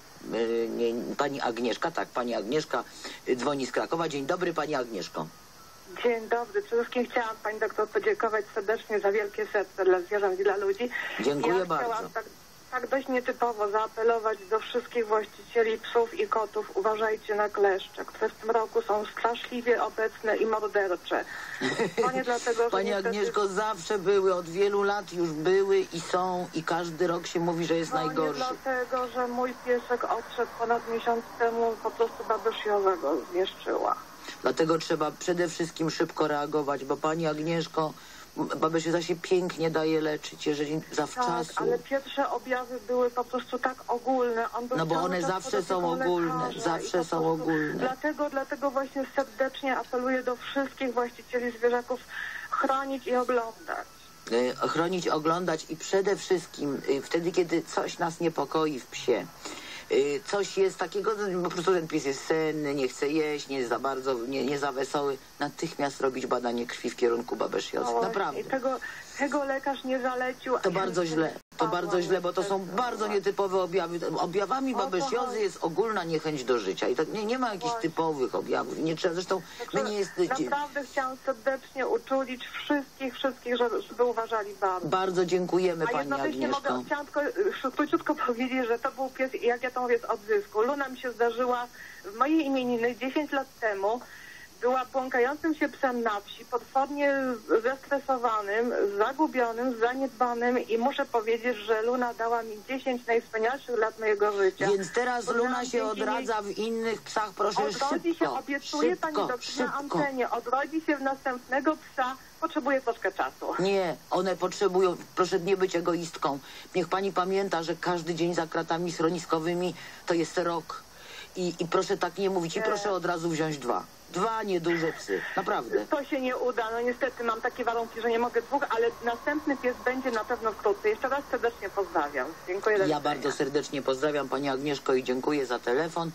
y, nie, pani Agnieszka, tak, pani Agnieszka y, dzwoni z Krakowa. Dzień dobry, pani Agnieszko. Dzień dobry. Przede wszystkim chciałam pani doktor podziękować serdecznie za wielkie serce dla zwierząt i dla ludzi. Dziękuję ja bardzo. Chciałam tak, tak dość nietypowo zaapelować do wszystkich właścicieli psów i kotów. Uważajcie na kleszcze, które w tym roku są straszliwie obecne i mordercze. To nie dlatego, że Pani niestety... Agnieszko, zawsze były, od wielu lat już były i są i każdy rok się mówi, że jest No nie najgorszy. dlatego, że mój piesek odszedł ponad miesiąc temu, po prostu babyszowa go zniszczyła. Dlatego trzeba przede wszystkim szybko reagować, bo pani Agnieszko, babyszyza się pięknie daje leczyć, jeżeli zawczasu. Tak, ale pierwsze objawy były po prostu tak ogólne. On był No bo cały one czas zawsze pod są opieką ogólne, lekarza zawsze i po są prostu ogólne. Dlatego, dlatego właśnie serdecznie apeluję do wszystkich właścicieli zwierzaków chronić i oglądać. Y, Chronić, oglądać i przede wszystkim y, wtedy, kiedy coś nas niepokoi w psie. Y, Coś jest takiego, no, po prostu ten pies jest senny, nie chce jeść, nie jest za bardzo, nie, nie za wesoły. Natychmiast robić badanie krwi w kierunku babesjozy. No Naprawdę. I tego, tego lekarz nie zalecił. To bardzo źle, to bardzo źle, bo to są bardzo nietypowe objawy. Objawami babesjozy jest ogólna niechęć do życia i to nie, nie ma jakichś typowych objawów. Nie trzeba, zresztą my nie jest, Naprawdę chciałam serdecznie uczulić wszystkich, wszystkich, żeby, żeby uważali bardzo. bardzo dziękujemy A pani jednocześnie Agnieszko. mogę, chciałam tylko y, króciutko powiedzieć, że to był pies, jak ja to mówię, z odzysku. Luna mi się zdarzyła w mojej imieniny dziesięć lat temu. Była błąkającym się psem na wsi, potwornie zestresowanym, zagubionym, zaniedbanym i muszę powiedzieć, że Luna dała mi dziesięć najwspanialszych lat mojego życia. Więc teraz Poznałam Luna się dzięki niej- odradza w innych psach, proszę Odrodzi szybko, się, obiecuję szybko, pani doktor na szybko. antenie, odrodzi się w następnego psa, potrzebuje troszkę czasu. Nie, one potrzebują, proszę nie być egoistką. Niech pani pamięta, że każdy dzień za kratami schroniskowymi to jest rok. I, i proszę tak nie mówić i proszę od razu wziąć dwa. Dwa nieduże psy, naprawdę. To się nie uda, no niestety mam takie warunki, że nie mogę dwóch, ale następny pies będzie na pewno wkrótce. Jeszcze raz serdecznie pozdrawiam. Dziękuję. do Ja widzenia. bardzo serdecznie pozdrawiam pani Agnieszko i dziękuję za telefon.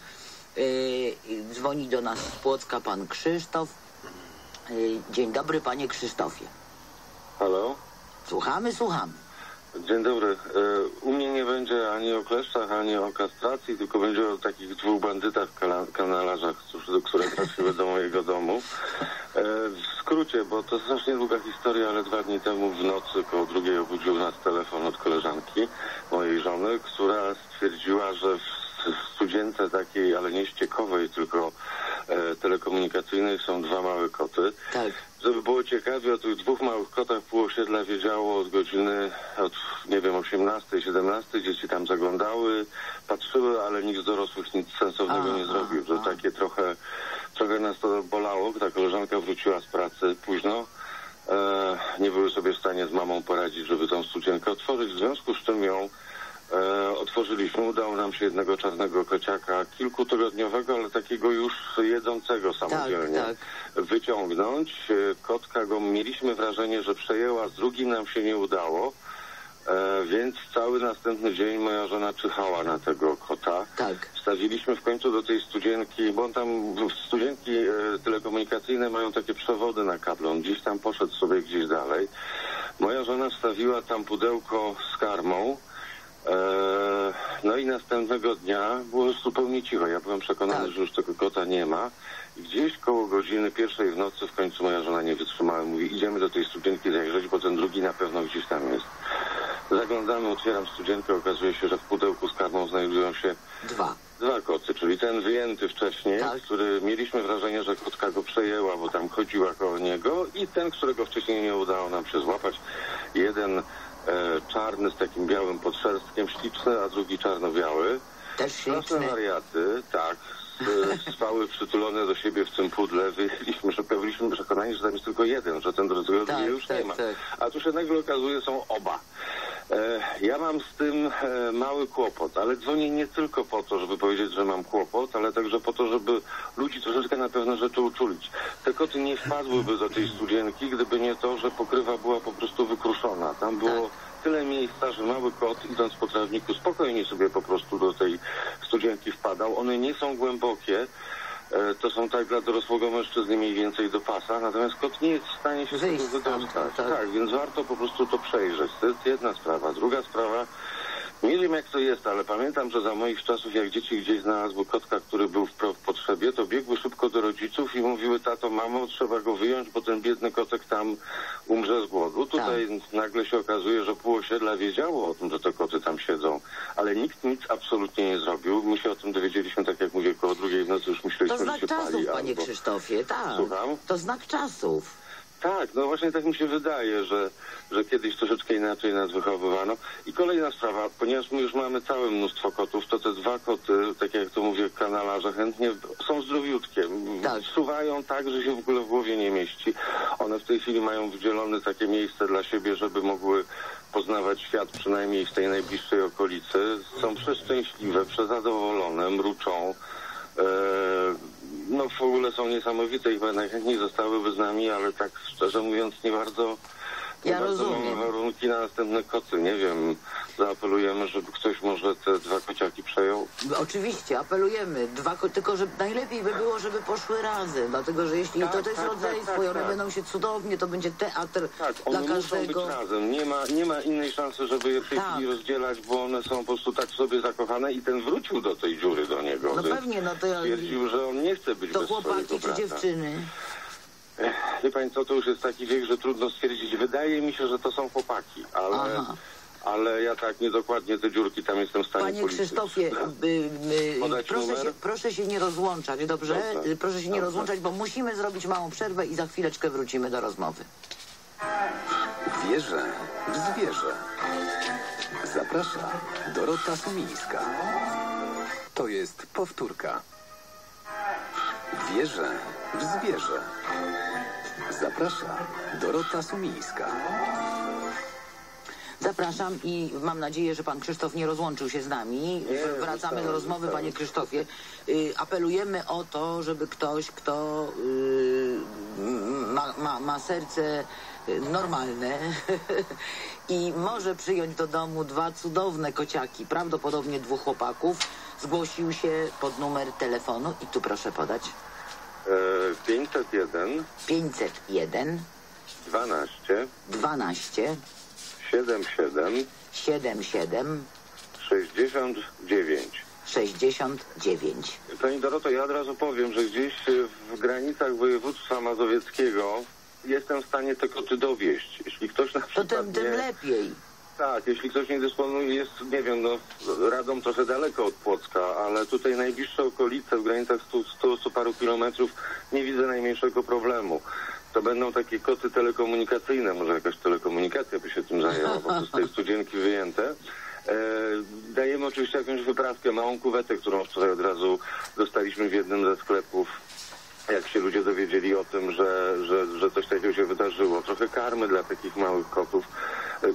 Yy, dzwoni do nas z Płocka pan Krzysztof. Yy, dzień dobry panie Krzysztofie. Halo? Słuchamy, słuchamy. Dzień dobry. E, U mnie nie będzie ani o kleszczach, ani o kastracji, tylko będzie o takich dwóch bandytach kala- kanalarzach, którzy- które trafiły do mojego domu. E, W skrócie, bo to strasznie długa historia, ale dwa dni temu w nocy koło drugiej obudził nas telefon od koleżanki mojej żony, która stwierdziła, że w w studzience takiej, ale nie ściekowej, tylko e, telekomunikacyjnej są dwa małe koty. Tak. Żeby było ciekawie, o tych dwóch małych kotach pół osiedla wiedziało od godziny, od nie wiem, osiemnastej, siedemnastej. Dzieci tam zaglądały, patrzyły, ale nikt z dorosłych nic sensownego A, nie zrobił. To a. takie trochę, trochę nas to bolało. Ta koleżanka wróciła z pracy późno. E, nie były sobie w stanie z mamą poradzić, żeby tą studzienkę otworzyć. W związku z czym ją E, otworzyliśmy, udało nam się jednego czarnego kociaka, kilkutygodniowego, ale takiego już jedzącego samodzielnie, tak, tak. wyciągnąć. E, kotka go, mieliśmy wrażenie, że przejęła, z drugim nam się nie udało, e, więc cały następny dzień moja żona czyhała na tego kota. Tak. Wstawiliśmy w końcu do tej studzienki, bo on tam, studzienki e, telekomunikacyjne mają takie przewody na kable, on gdzieś tam poszedł sobie gdzieś dalej. Moja żona wstawiła tam pudełko z karmą. Eee, no i następnego dnia było już zupełnie cicho. Ja byłem przekonany, tak. że już tego kota nie ma. I gdzieś koło godziny pierwszej w nocy w końcu moja żona nie wytrzymała. Mówi, idziemy do tej studzienki zajrzeć, bo ten drugi na pewno gdzieś tam jest. Zaglądamy, otwieram studzienkę, okazuje się, że w pudełku z karmą znajdują się dwa. Dwa koty, czyli ten wyjęty wcześniej, tak. który mieliśmy wrażenie, że kotka go przejęła, bo tam chodziła koło niego, i ten, którego wcześniej nie udało nam się złapać. Jeden e, czarny z takim białym podszerstkiem, śliczny, a drugi czarno-biały. Też śliczny. Wariaty, tak. Spały przytulone do siebie w tym pudle. Wyjechaliśmy, że byliśmy przekonani, że tam jest tylko jeden, że ten drugi tak, już tak, nie ma. Tak. A tu się nagle okazuje, są oba. E, ja mam z tym e, mały kłopot, ale dzwonię nie tylko po to, żeby powiedzieć, że mam kłopot, ale także po to, żeby ludzi troszeczkę na pewne rzeczy uczulić. Te koty nie wpadłyby do tej studzienki, gdyby nie to, że pokrywa była po prostu wykruszona. Tam było tak. tyle miejsca, że mały kot, idąc po trawniku, spokojnie sobie po prostu do tej studzienki wpadał. One nie są głębokie. To są tak dla dorosłego mężczyzny mniej więcej do pasa, natomiast kot nie jest w stanie się z tego wydostać. Tak. tak, więc warto po prostu to przejrzeć. To jest jedna sprawa. Druga sprawa, nie wiem jak to jest, ale pamiętam, że za moich czasów, jak dzieci gdzieś znalazły kotka, który był w, w potrzebie, to biegły szybko do rodziców i mówiły, tato, mamo, trzeba go wyjąć, bo ten biedny kotek tam umrze z głodu. Tutaj tak. nagle się okazuje, że pół osiedla wiedziało o tym, że te koty tam siedzą, ale nikt nic absolutnie nie zrobił. My się o tym dowiedzieliśmy, tak jak mówię, koło drugiej w nocy już myśleliśmy, to znak że się czasów, pali. Panie albo... Krzysztofie, tak. Słucham? To znak czasów. Tak, no właśnie tak mi się wydaje, że, że kiedyś troszeczkę inaczej nas wychowywano. I kolejna sprawa, ponieważ my już mamy całe mnóstwo kotów, to te dwa koty, tak jak to mówię, kanalarze, chętnie są zdrowiutkie. Tak. Suwają tak, że się w ogóle w głowie nie mieści. One w tej chwili mają wydzielone takie miejsce dla siebie, żeby mogły poznawać świat przynajmniej w tej najbliższej okolicy. Są przeszczęśliwe, przezadowolone, mruczą. Eee, no w ogóle są niesamowite i chyba najchętniej zostałyby z nami, ale tak szczerze mówiąc nie bardzo, nie ja bardzo rozumiem. mamy warunki na następne koty. Nie wiem, zaapelujemy, żeby ktoś może te dwa kociaki przejął. Oczywiście, apelujemy. Dwa, tylko że najlepiej by było, żeby poszły razem, dlatego że jeśli tak, to, to jest tak, rodzeństwo tak, i one tak. będą się cudownie, to będzie teatr tak, dla one każdego. muszą być razem. Nie ma, nie ma innej szansy, żeby je w tej tak. chwili rozdzielać, bo one są po prostu tak sobie zakochane i ten wrócił do tej dziury do niego. No pewnie, no to ja... Stwierdził, że on nie chce być to bez swojego brata. chłopaki czy dziewczyny? Wie pani co, to już jest taki wiek, że trudno stwierdzić. Wydaje mi się, że to są chłopaki, ale, ale ja tak niedokładnie te dziurki tam jestem w stanie Panie policzyć. Krzysztofie, by, by, proszę, się, proszę się nie rozłączać, dobrze? Dobrze. Proszę się nie dobrze. rozłączać, bo musimy zrobić małą przerwę i za chwileczkę wrócimy do rozmowy. Wierzę w zwierzę. Zaprasza Dorota Sumińska. To jest powtórka. Wierzę w zwierzę. Zaprasza Dorota Sumińska. Zapraszam i mam nadzieję, że pan Krzysztof nie rozłączył się z nami. Nie, Wracamy nie do rozmowy, nie panie Krzysztofie. Y, apelujemy o to, żeby ktoś, kto y, ma, ma, ma serce normalne i może przyjąć do domu dwa cudowne kociaki, prawdopodobnie dwóch chłopaków, zgłosił się pod numer telefonu i tu proszę podać. pięćset jeden pięćset jeden dwanaście dwanaście siedem siedem siedem siedem sześćdziesiąt dziewięć sześćdziesiąt dziewięć. Pani Doroto, ja od razu powiem, że gdzieś w granicach województwa mazowieckiego jestem w stanie te koty dowieść. Jeśli ktoś na przykład to tym, tym nie... lepiej. Tak, jeśli ktoś nie dysponuje, jest, nie wiem, no, Radom trochę daleko od Płocka, ale tutaj najbliższe okolice w granicach stu, stu, stu paru kilometrów nie widzę najmniejszego problemu. To będą takie koty telekomunikacyjne, może jakaś telekomunikacja by się tym zajęła, po prostu z tej studzienki wyjęte. E, dajemy oczywiście jakąś wyprawkę, małą kuwetę, którą wczoraj od razu dostaliśmy w jednym ze sklepów, jak się ludzie dowiedzieli o tym, że, że, że coś takiego się wydarzyło. Trochę karmy dla takich małych kotów.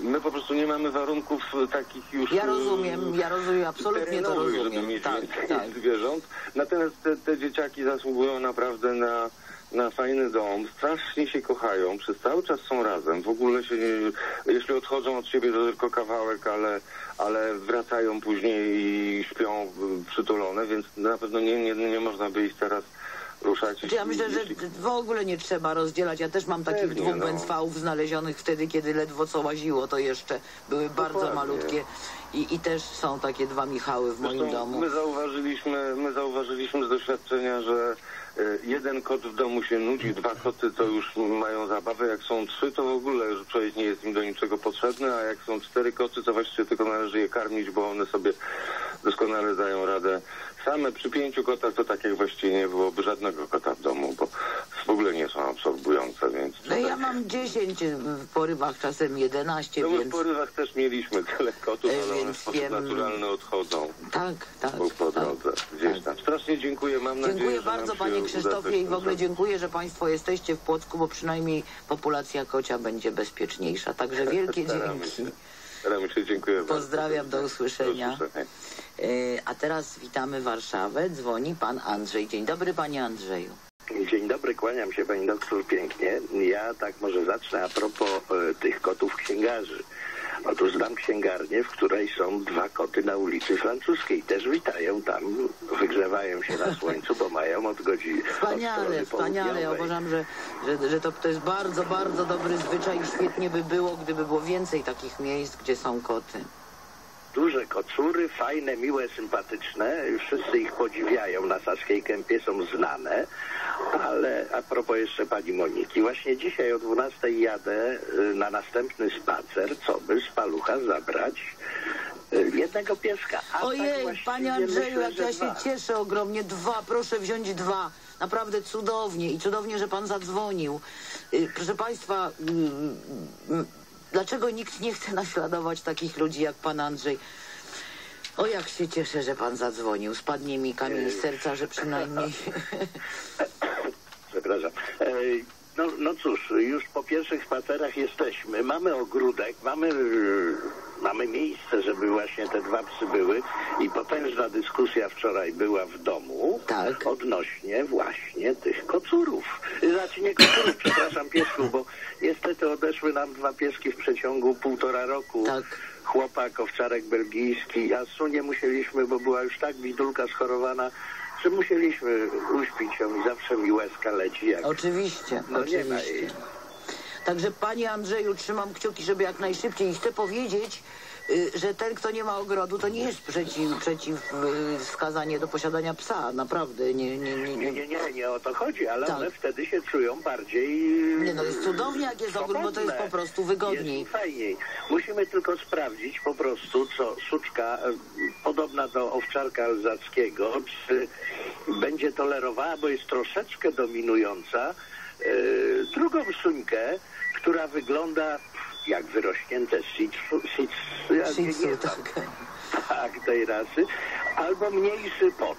my po prostu nie mamy warunków takich już... Ja rozumiem, ja rozumiem, absolutnie to rozumiem. Żeby mieć tak, więcej tak. zwierząt. Natomiast te, te dzieciaki zasługują naprawdę na, na fajny dom. Strasznie się kochają, przez cały czas są razem. W ogóle się nie... Jeśli odchodzą od siebie, to tylko kawałek, ale, ale wracają później i śpią przytulone, więc na pewno nie, nie, nie można by ich teraz ruszać. Znaczy ja myślę, że w ogóle nie trzeba rozdzielać. Ja też mam takich Pewnie, dwóch no. bęcwałów znalezionych wtedy, kiedy ledwo co łaziło, to jeszcze były bardzo Dokładnie. malutkie i, i też są takie dwa Michały w moim Zresztą domu. My zauważyliśmy, my zauważyliśmy z doświadczenia, że y, jeden kot w domu się nudzi, dwa koty to już mają zabawę, jak są trzy, to w ogóle człowiek nie jest im do niczego potrzebny, a jak są cztery koty, to właściwie tylko należy je karmić, bo one sobie doskonale dają radę. Same przy pięciu kotach to tak jak właściwie nie byłoby żadnego kota w domu, bo w ogóle nie są absorbujące, więc... No tutaj... ja mam dziesięć w porywach, czasem jedenaście, No my więc... w porywach też mieliśmy tyle kotów, E, ale one w więc sposób wiem- naturalny odchodzą Tak, tak. po, po drodze. Gdzieś tam. Strasznie dziękuję, mam nadzieję, Dziękuję że nam bardzo się panie uda Krzysztofie coś i w ogóle zrobić. dziękuję, że państwo jesteście w Płocku, bo przynajmniej populacja kocia będzie bezpieczniejsza. Także wielkie Staramy dzięki. się. Staramy się, dziękuję bardzo. Pozdrawiam, do usłyszenia. Do usłyszenia. E, A teraz witamy Warszawę. Dzwoni pan Andrzej. Dzień dobry panie Andrzeju. Dzień dobry, kłaniam się pani doktor pięknie. Ja tak może zacznę a propos e, tych kotów księgarzy. Otóż znam księgarnię, w której są dwa koty na ulicy Francuskiej. Też witają tam, wygrzewają się na słońcu, bo mają od godziny. Wspaniale, wspaniale. Ja uważam, że, że, że to, to jest bardzo, bardzo dobry zwyczaj i świetnie by było, gdyby było więcej takich miejsc, gdzie są koty. Duże kocury, fajne, miłe, sympatyczne. Wszyscy ich podziwiają. Na Saskiej Kępie są znane. Ale a propos jeszcze pani Moniki, właśnie dzisiaj o dwunastej jadę y, na następny spacer, co by z palucha zabrać y, jednego pieska. A Ojej, tak właściwie panie Andrzeju, myślę, jak że ja się dwa. cieszę ogromnie. Dwa, proszę wziąć dwa. Naprawdę cudownie i cudownie, że pan zadzwonił. Y, Proszę państwa, mm, mm, dlaczego nikt nie chce naśladować takich ludzi jak pan Andrzej? O, jak się cieszę, że pan zadzwonił. Spadnie mi kamień z serca, że przynajmniej... Przepraszam. Ej, No, no cóż, już po pierwszych spacerach jesteśmy. Mamy ogródek, mamy, mamy miejsce, żeby właśnie te dwa psy były i potężna dyskusja wczoraj była w domu tak. odnośnie właśnie tych kocurów. Znaczy nie kocurów, przepraszam, piesków, bo niestety odeszły nam dwa pieski w przeciągu półtora roku. Tak. Chłopak, owczarek belgijski, a Sunię musieliśmy, bo była już tak bidulka schorowana, że musieliśmy uśpić ją i zawsze mi łezka leci. Jak... Oczywiście, no oczywiście. Nie ma jej. Także panie Andrzeju, trzymam kciuki, żeby jak najszybciej. I chcę powiedzieć, y, że ten, kto nie ma ogrodu, to nie jest przeciw, przeciw y, wskazanie do posiadania psa. Naprawdę, nie, nie, nie. Nie, nie, nie, nie o to chodzi, ale Tak. one wtedy się czują bardziej... Nie, no jest cudownie, jak jest ogród, bo to jest po prostu wygodniej. Jest fajniej. Musimy tylko sprawdzić po prostu, co suczka, e, podobna do owczarka alzackiego, czy będzie tolerowała, bo jest troszeczkę dominująca, e, drugą suńkę, która wygląda jak wyrośnięte shih tzu, ja nie, nie znam, tak, tej rasy, albo mniejszy pon.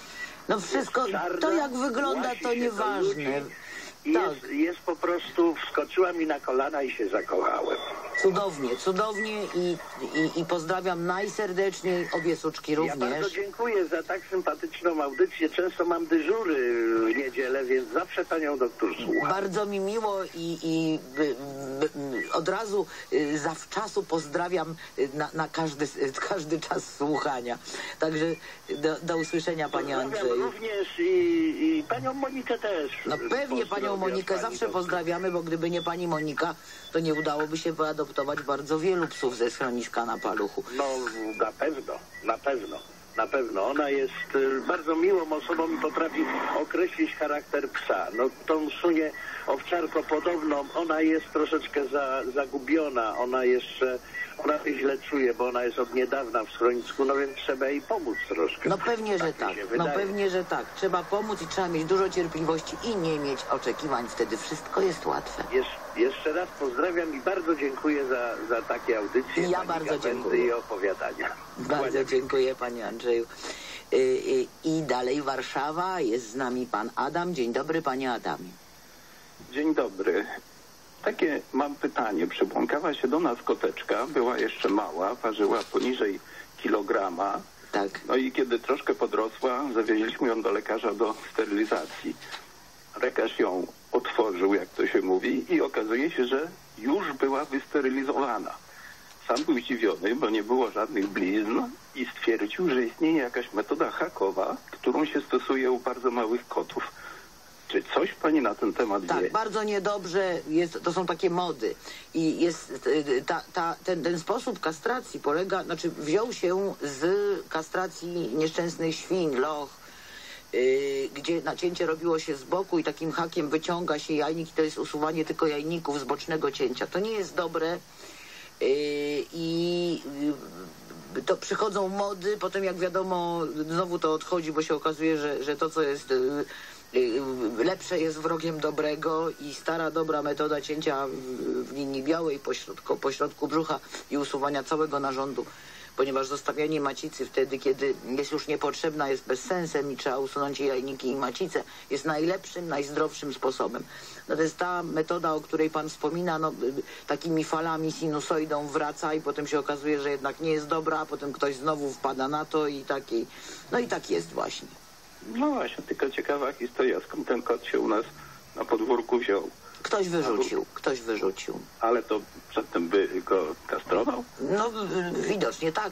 No wszystko, to jak wygląda, to nieważne. I Tak. jest, jest po prostu, wskoczyła mi na kolana i się zakochałem. Cudownie, cudownie i, i, i pozdrawiam najserdeczniej obie suczki Ja bardzo również. dziękuję za tak sympatyczną audycję. Często mam dyżury w niedzielę, więc zawsze panią doktor słucham. Bardzo mi miło i, i by, by, od razu y, zawczasu pozdrawiam y, na, na każdy, y, każdy czas słuchania. Także do, do usłyszenia panie Pozdrawiam Andrzeju. również i, i panią Monikę też. No pewnie panią Monikę pani zawsze doktor. pozdrawiamy, bo gdyby nie pani Monika, to nie udałoby się wyadoptować bardzo wielu psów ze schroniska na Paluchu. No na pewno, na pewno. Na pewno. Ona jest y, bardzo miłą osobą i potrafi określić charakter psa. No tą Sunię owczarko podobną, ona jest troszeczkę za, zagubiona. Ona jeszcze, ona się źle czuje, bo ona jest od niedawna w schronisku, no więc trzeba jej pomóc troszkę. No pewnie, że mi tak. się No wydaje. pewnie, że tak. Trzeba pomóc i trzeba mieć dużo cierpliwości i nie mieć oczekiwań. Wtedy wszystko jest łatwe. Jesz, jeszcze raz pozdrawiam i bardzo dziękuję za, za takie audycje. Ja pani bardzo Gawędy dziękuję. I opowiadania. Bardzo dziękuję panie Andrzeju. Y, y, I dalej Warszawa, jest z nami pan Adam. Dzień dobry panie Adamie. Dzień dobry. Takie mam pytanie. Przybłąkała się do nas koteczka, była jeszcze mała, ważyła poniżej kilograma. Tak. No i kiedy troszkę podrosła, zawieźliśmy ją do lekarza do sterylizacji. Lekarz ją otworzył, jak to się mówi, i okazuje się, że już była wysterylizowana. Sam był zdziwiony, bo nie było żadnych blizn i stwierdził, że istnieje jakaś metoda hakowa, którą się stosuje u bardzo małych kotów. Czy coś pani na ten temat tak, wie? Tak, bardzo niedobrze. Jest, to są takie mody. I jest ta, ta, ten, ten sposób kastracji polega, znaczy wziął się z kastracji nieszczęsnych świń, loch, yy, gdzie nacięcie robiło się z boku i takim hakiem wyciąga się jajnik i to jest usuwanie tylko jajników z bocznego cięcia. To nie jest dobre. I to przychodzą mody, potem jak wiadomo znowu to odchodzi, bo się okazuje, że, że to co jest lepsze jest wrogiem dobrego i stara dobra metoda cięcia w linii białej pośrodku, pośrodku brzucha i usuwania całego narządu, ponieważ zostawianie macicy wtedy, kiedy jest już niepotrzebna, jest bezsensem i trzeba usunąć jej jajniki i macicę, jest najlepszym, najzdrowszym sposobem. No to jest ta metoda, o której pan wspomina, no, takimi falami, sinusoidą wraca i potem się okazuje, że jednak nie jest dobra, a potem ktoś znowu wpada na to i taki, no i tak jest właśnie. No właśnie, tylko ciekawa historia, skąd ten kot się u nas na podwórku wziął. Ktoś wyrzucił, ktoś wyrzucił. Ale to przedtem by go kastrował? No widocznie tak.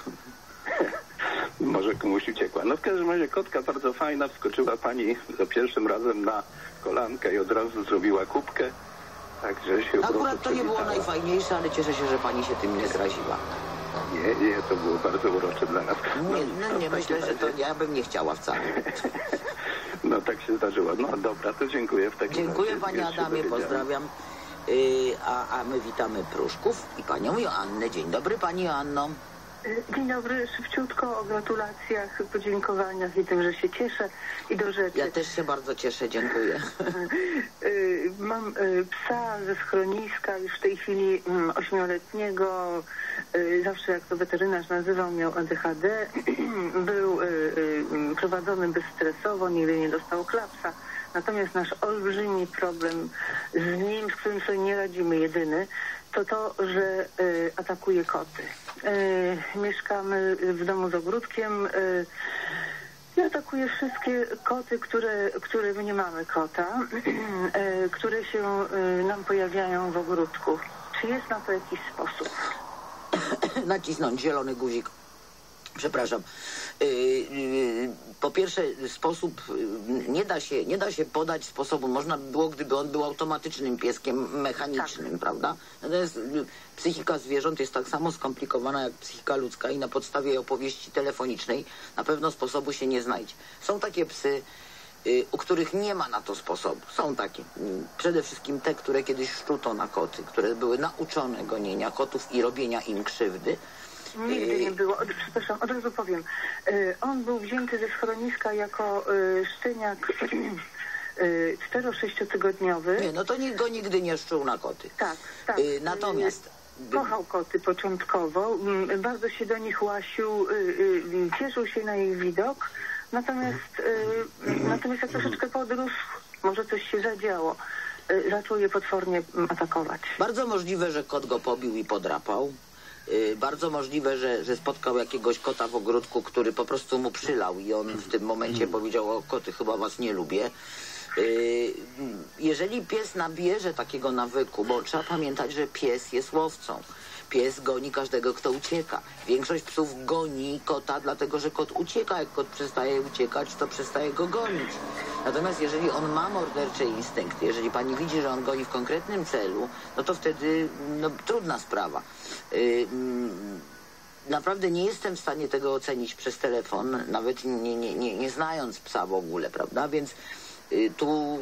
Może komuś uciekła. No w każdym razie kotka bardzo fajna, wskoczyła pani za pierwszym razem na kolankę i od razu zrobiła kubkę. Także się akurat to nie było najfajniejsze, ale cieszę się, że pani się tym nie zraziła. Nie, nie, to było bardzo urocze dla nas. No, nie, no nie myślę, że to ja bym nie chciała wcale. No tak się zdarzyło. No dobra, to dziękuję w takim Dziękuję razie. panie Adamie, pozdrawiam. Yy, a, a my witamy Pruszków i panią Joannę. Dzień dobry pani Joanno. Dzień dobry, szybciutko o gratulacjach, podziękowaniach i tym, że się cieszę i do rzeczy. Ja też się bardzo cieszę, dziękuję. Mam psa ze schroniska, już w tej chwili ośmioletniego, zawsze jak to weterynarz nazywał, miał A D H D, był prowadzony bezstresowo, nigdy nie dostał klapsa. Natomiast nasz olbrzymi problem z nim, z którym sobie nie radzimy, jedyny, to to, że y, atakuje koty. Y, mieszkamy w domu z ogródkiem y, i atakuje wszystkie koty, które, które my nie mamy kota, y, które się y, nam pojawiają w ogródku. Czy jest na to jakiś sposób? Nacisnąć zielony guzik. Przepraszam. Yy, yy, po pierwsze sposób, yy, nie da się, nie da się podać sposobu. Można by było, gdyby on był automatycznym pieskiem mechanicznym, tak, prawda? Natomiast yy, psychika zwierząt jest tak samo skomplikowana jak psychika ludzka i na podstawie opowieści telefonicznej na pewno sposobu się nie znajdzie. Są takie psy, yy, u których nie ma na to sposobu. Są takie. Yy, przede wszystkim te, które kiedyś szczuto na koty, które były nauczone gonienia kotów i robienia im krzywdy. Nigdy nie było. Przepraszam, od razu powiem. On był wzięty ze schroniska jako szczeniak cztero-sześciotygodniowy. Nie, no to nikt go nigdy nie szczuł na koty. Tak, tak. Natomiast... Kochał koty początkowo, bardzo się do nich łasił, cieszył się na ich widok. Natomiast, natomiast jak troszeczkę podrósł, może coś się zadziało. Zaczął je potwornie atakować. Bardzo możliwe, że kot go pobił i podrapał. Yy, bardzo możliwe, że, że spotkał jakiegoś kota w ogródku, który po prostu mu przylał i on w tym momencie powiedział: o koty, chyba was nie lubię. Yy, jeżeli pies nabierze takiego nawyku, bo trzeba pamiętać, że pies jest łowcą. Pies goni każdego, kto ucieka. Większość psów goni kota, dlatego że kot ucieka. Jak kot przestaje uciekać, to przestaje go gonić. Natomiast jeżeli on ma mordercze instynkty, jeżeli pani widzi, że on goni w konkretnym celu, no to wtedy no, trudna sprawa. Yy, naprawdę nie jestem w stanie tego ocenić przez telefon, nawet nie, nie, nie, nie znając psa w ogóle, prawda? Więc yy, tu...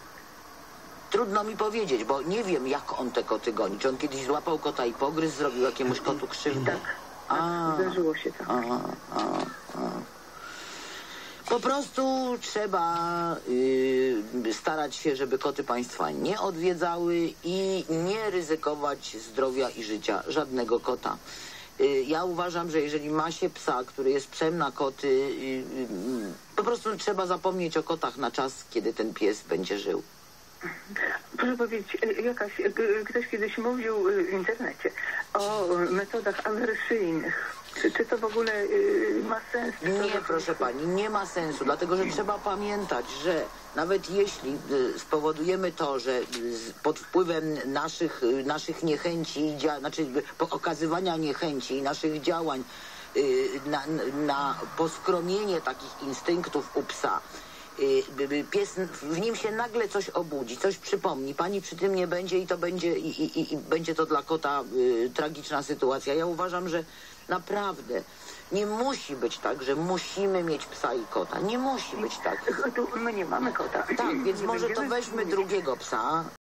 Trudno mi powiedzieć, bo nie wiem, jak on te koty goni. Czy on kiedyś złapał kota i pogryzł, zrobił jakiemuś kotu krzywdę? Tak, a, zdarzyło się tak. A, a, a. Po prostu trzeba yy, starać się, żeby koty państwa nie odwiedzały i nie ryzykować zdrowia i życia żadnego kota. Yy, ja uważam, że jeżeli ma się psa, który jest psem na koty, yy, yy, po prostu trzeba zapomnieć o kotach na czas, kiedy ten pies będzie żył. Proszę proszę powiedzieć, jakaś, ktoś kiedyś mówił w internecie o metodach awersyjnych. Czy, czy to w ogóle y, ma sens? Nie, proszę pani, nie ma sensu, dlatego że trzeba pamiętać, że nawet jeśli y, spowodujemy to, że y, pod wpływem naszych, y, naszych niechęci, dzia, znaczy y, okazywania niechęci i naszych działań y, na, na poskromienie takich instynktów u psa, y, pies, w nim się nagle coś obudzi, coś przypomni, pani przy tym nie będzie i to będzie, i, i, i będzie to dla kota y, tragiczna sytuacja. Ja uważam, że naprawdę nie musi być tak, że musimy mieć psa i kota. Nie musi być tak. My nie mamy kota. Tak, więc Nie może to będziemy- weźmy drugiego psa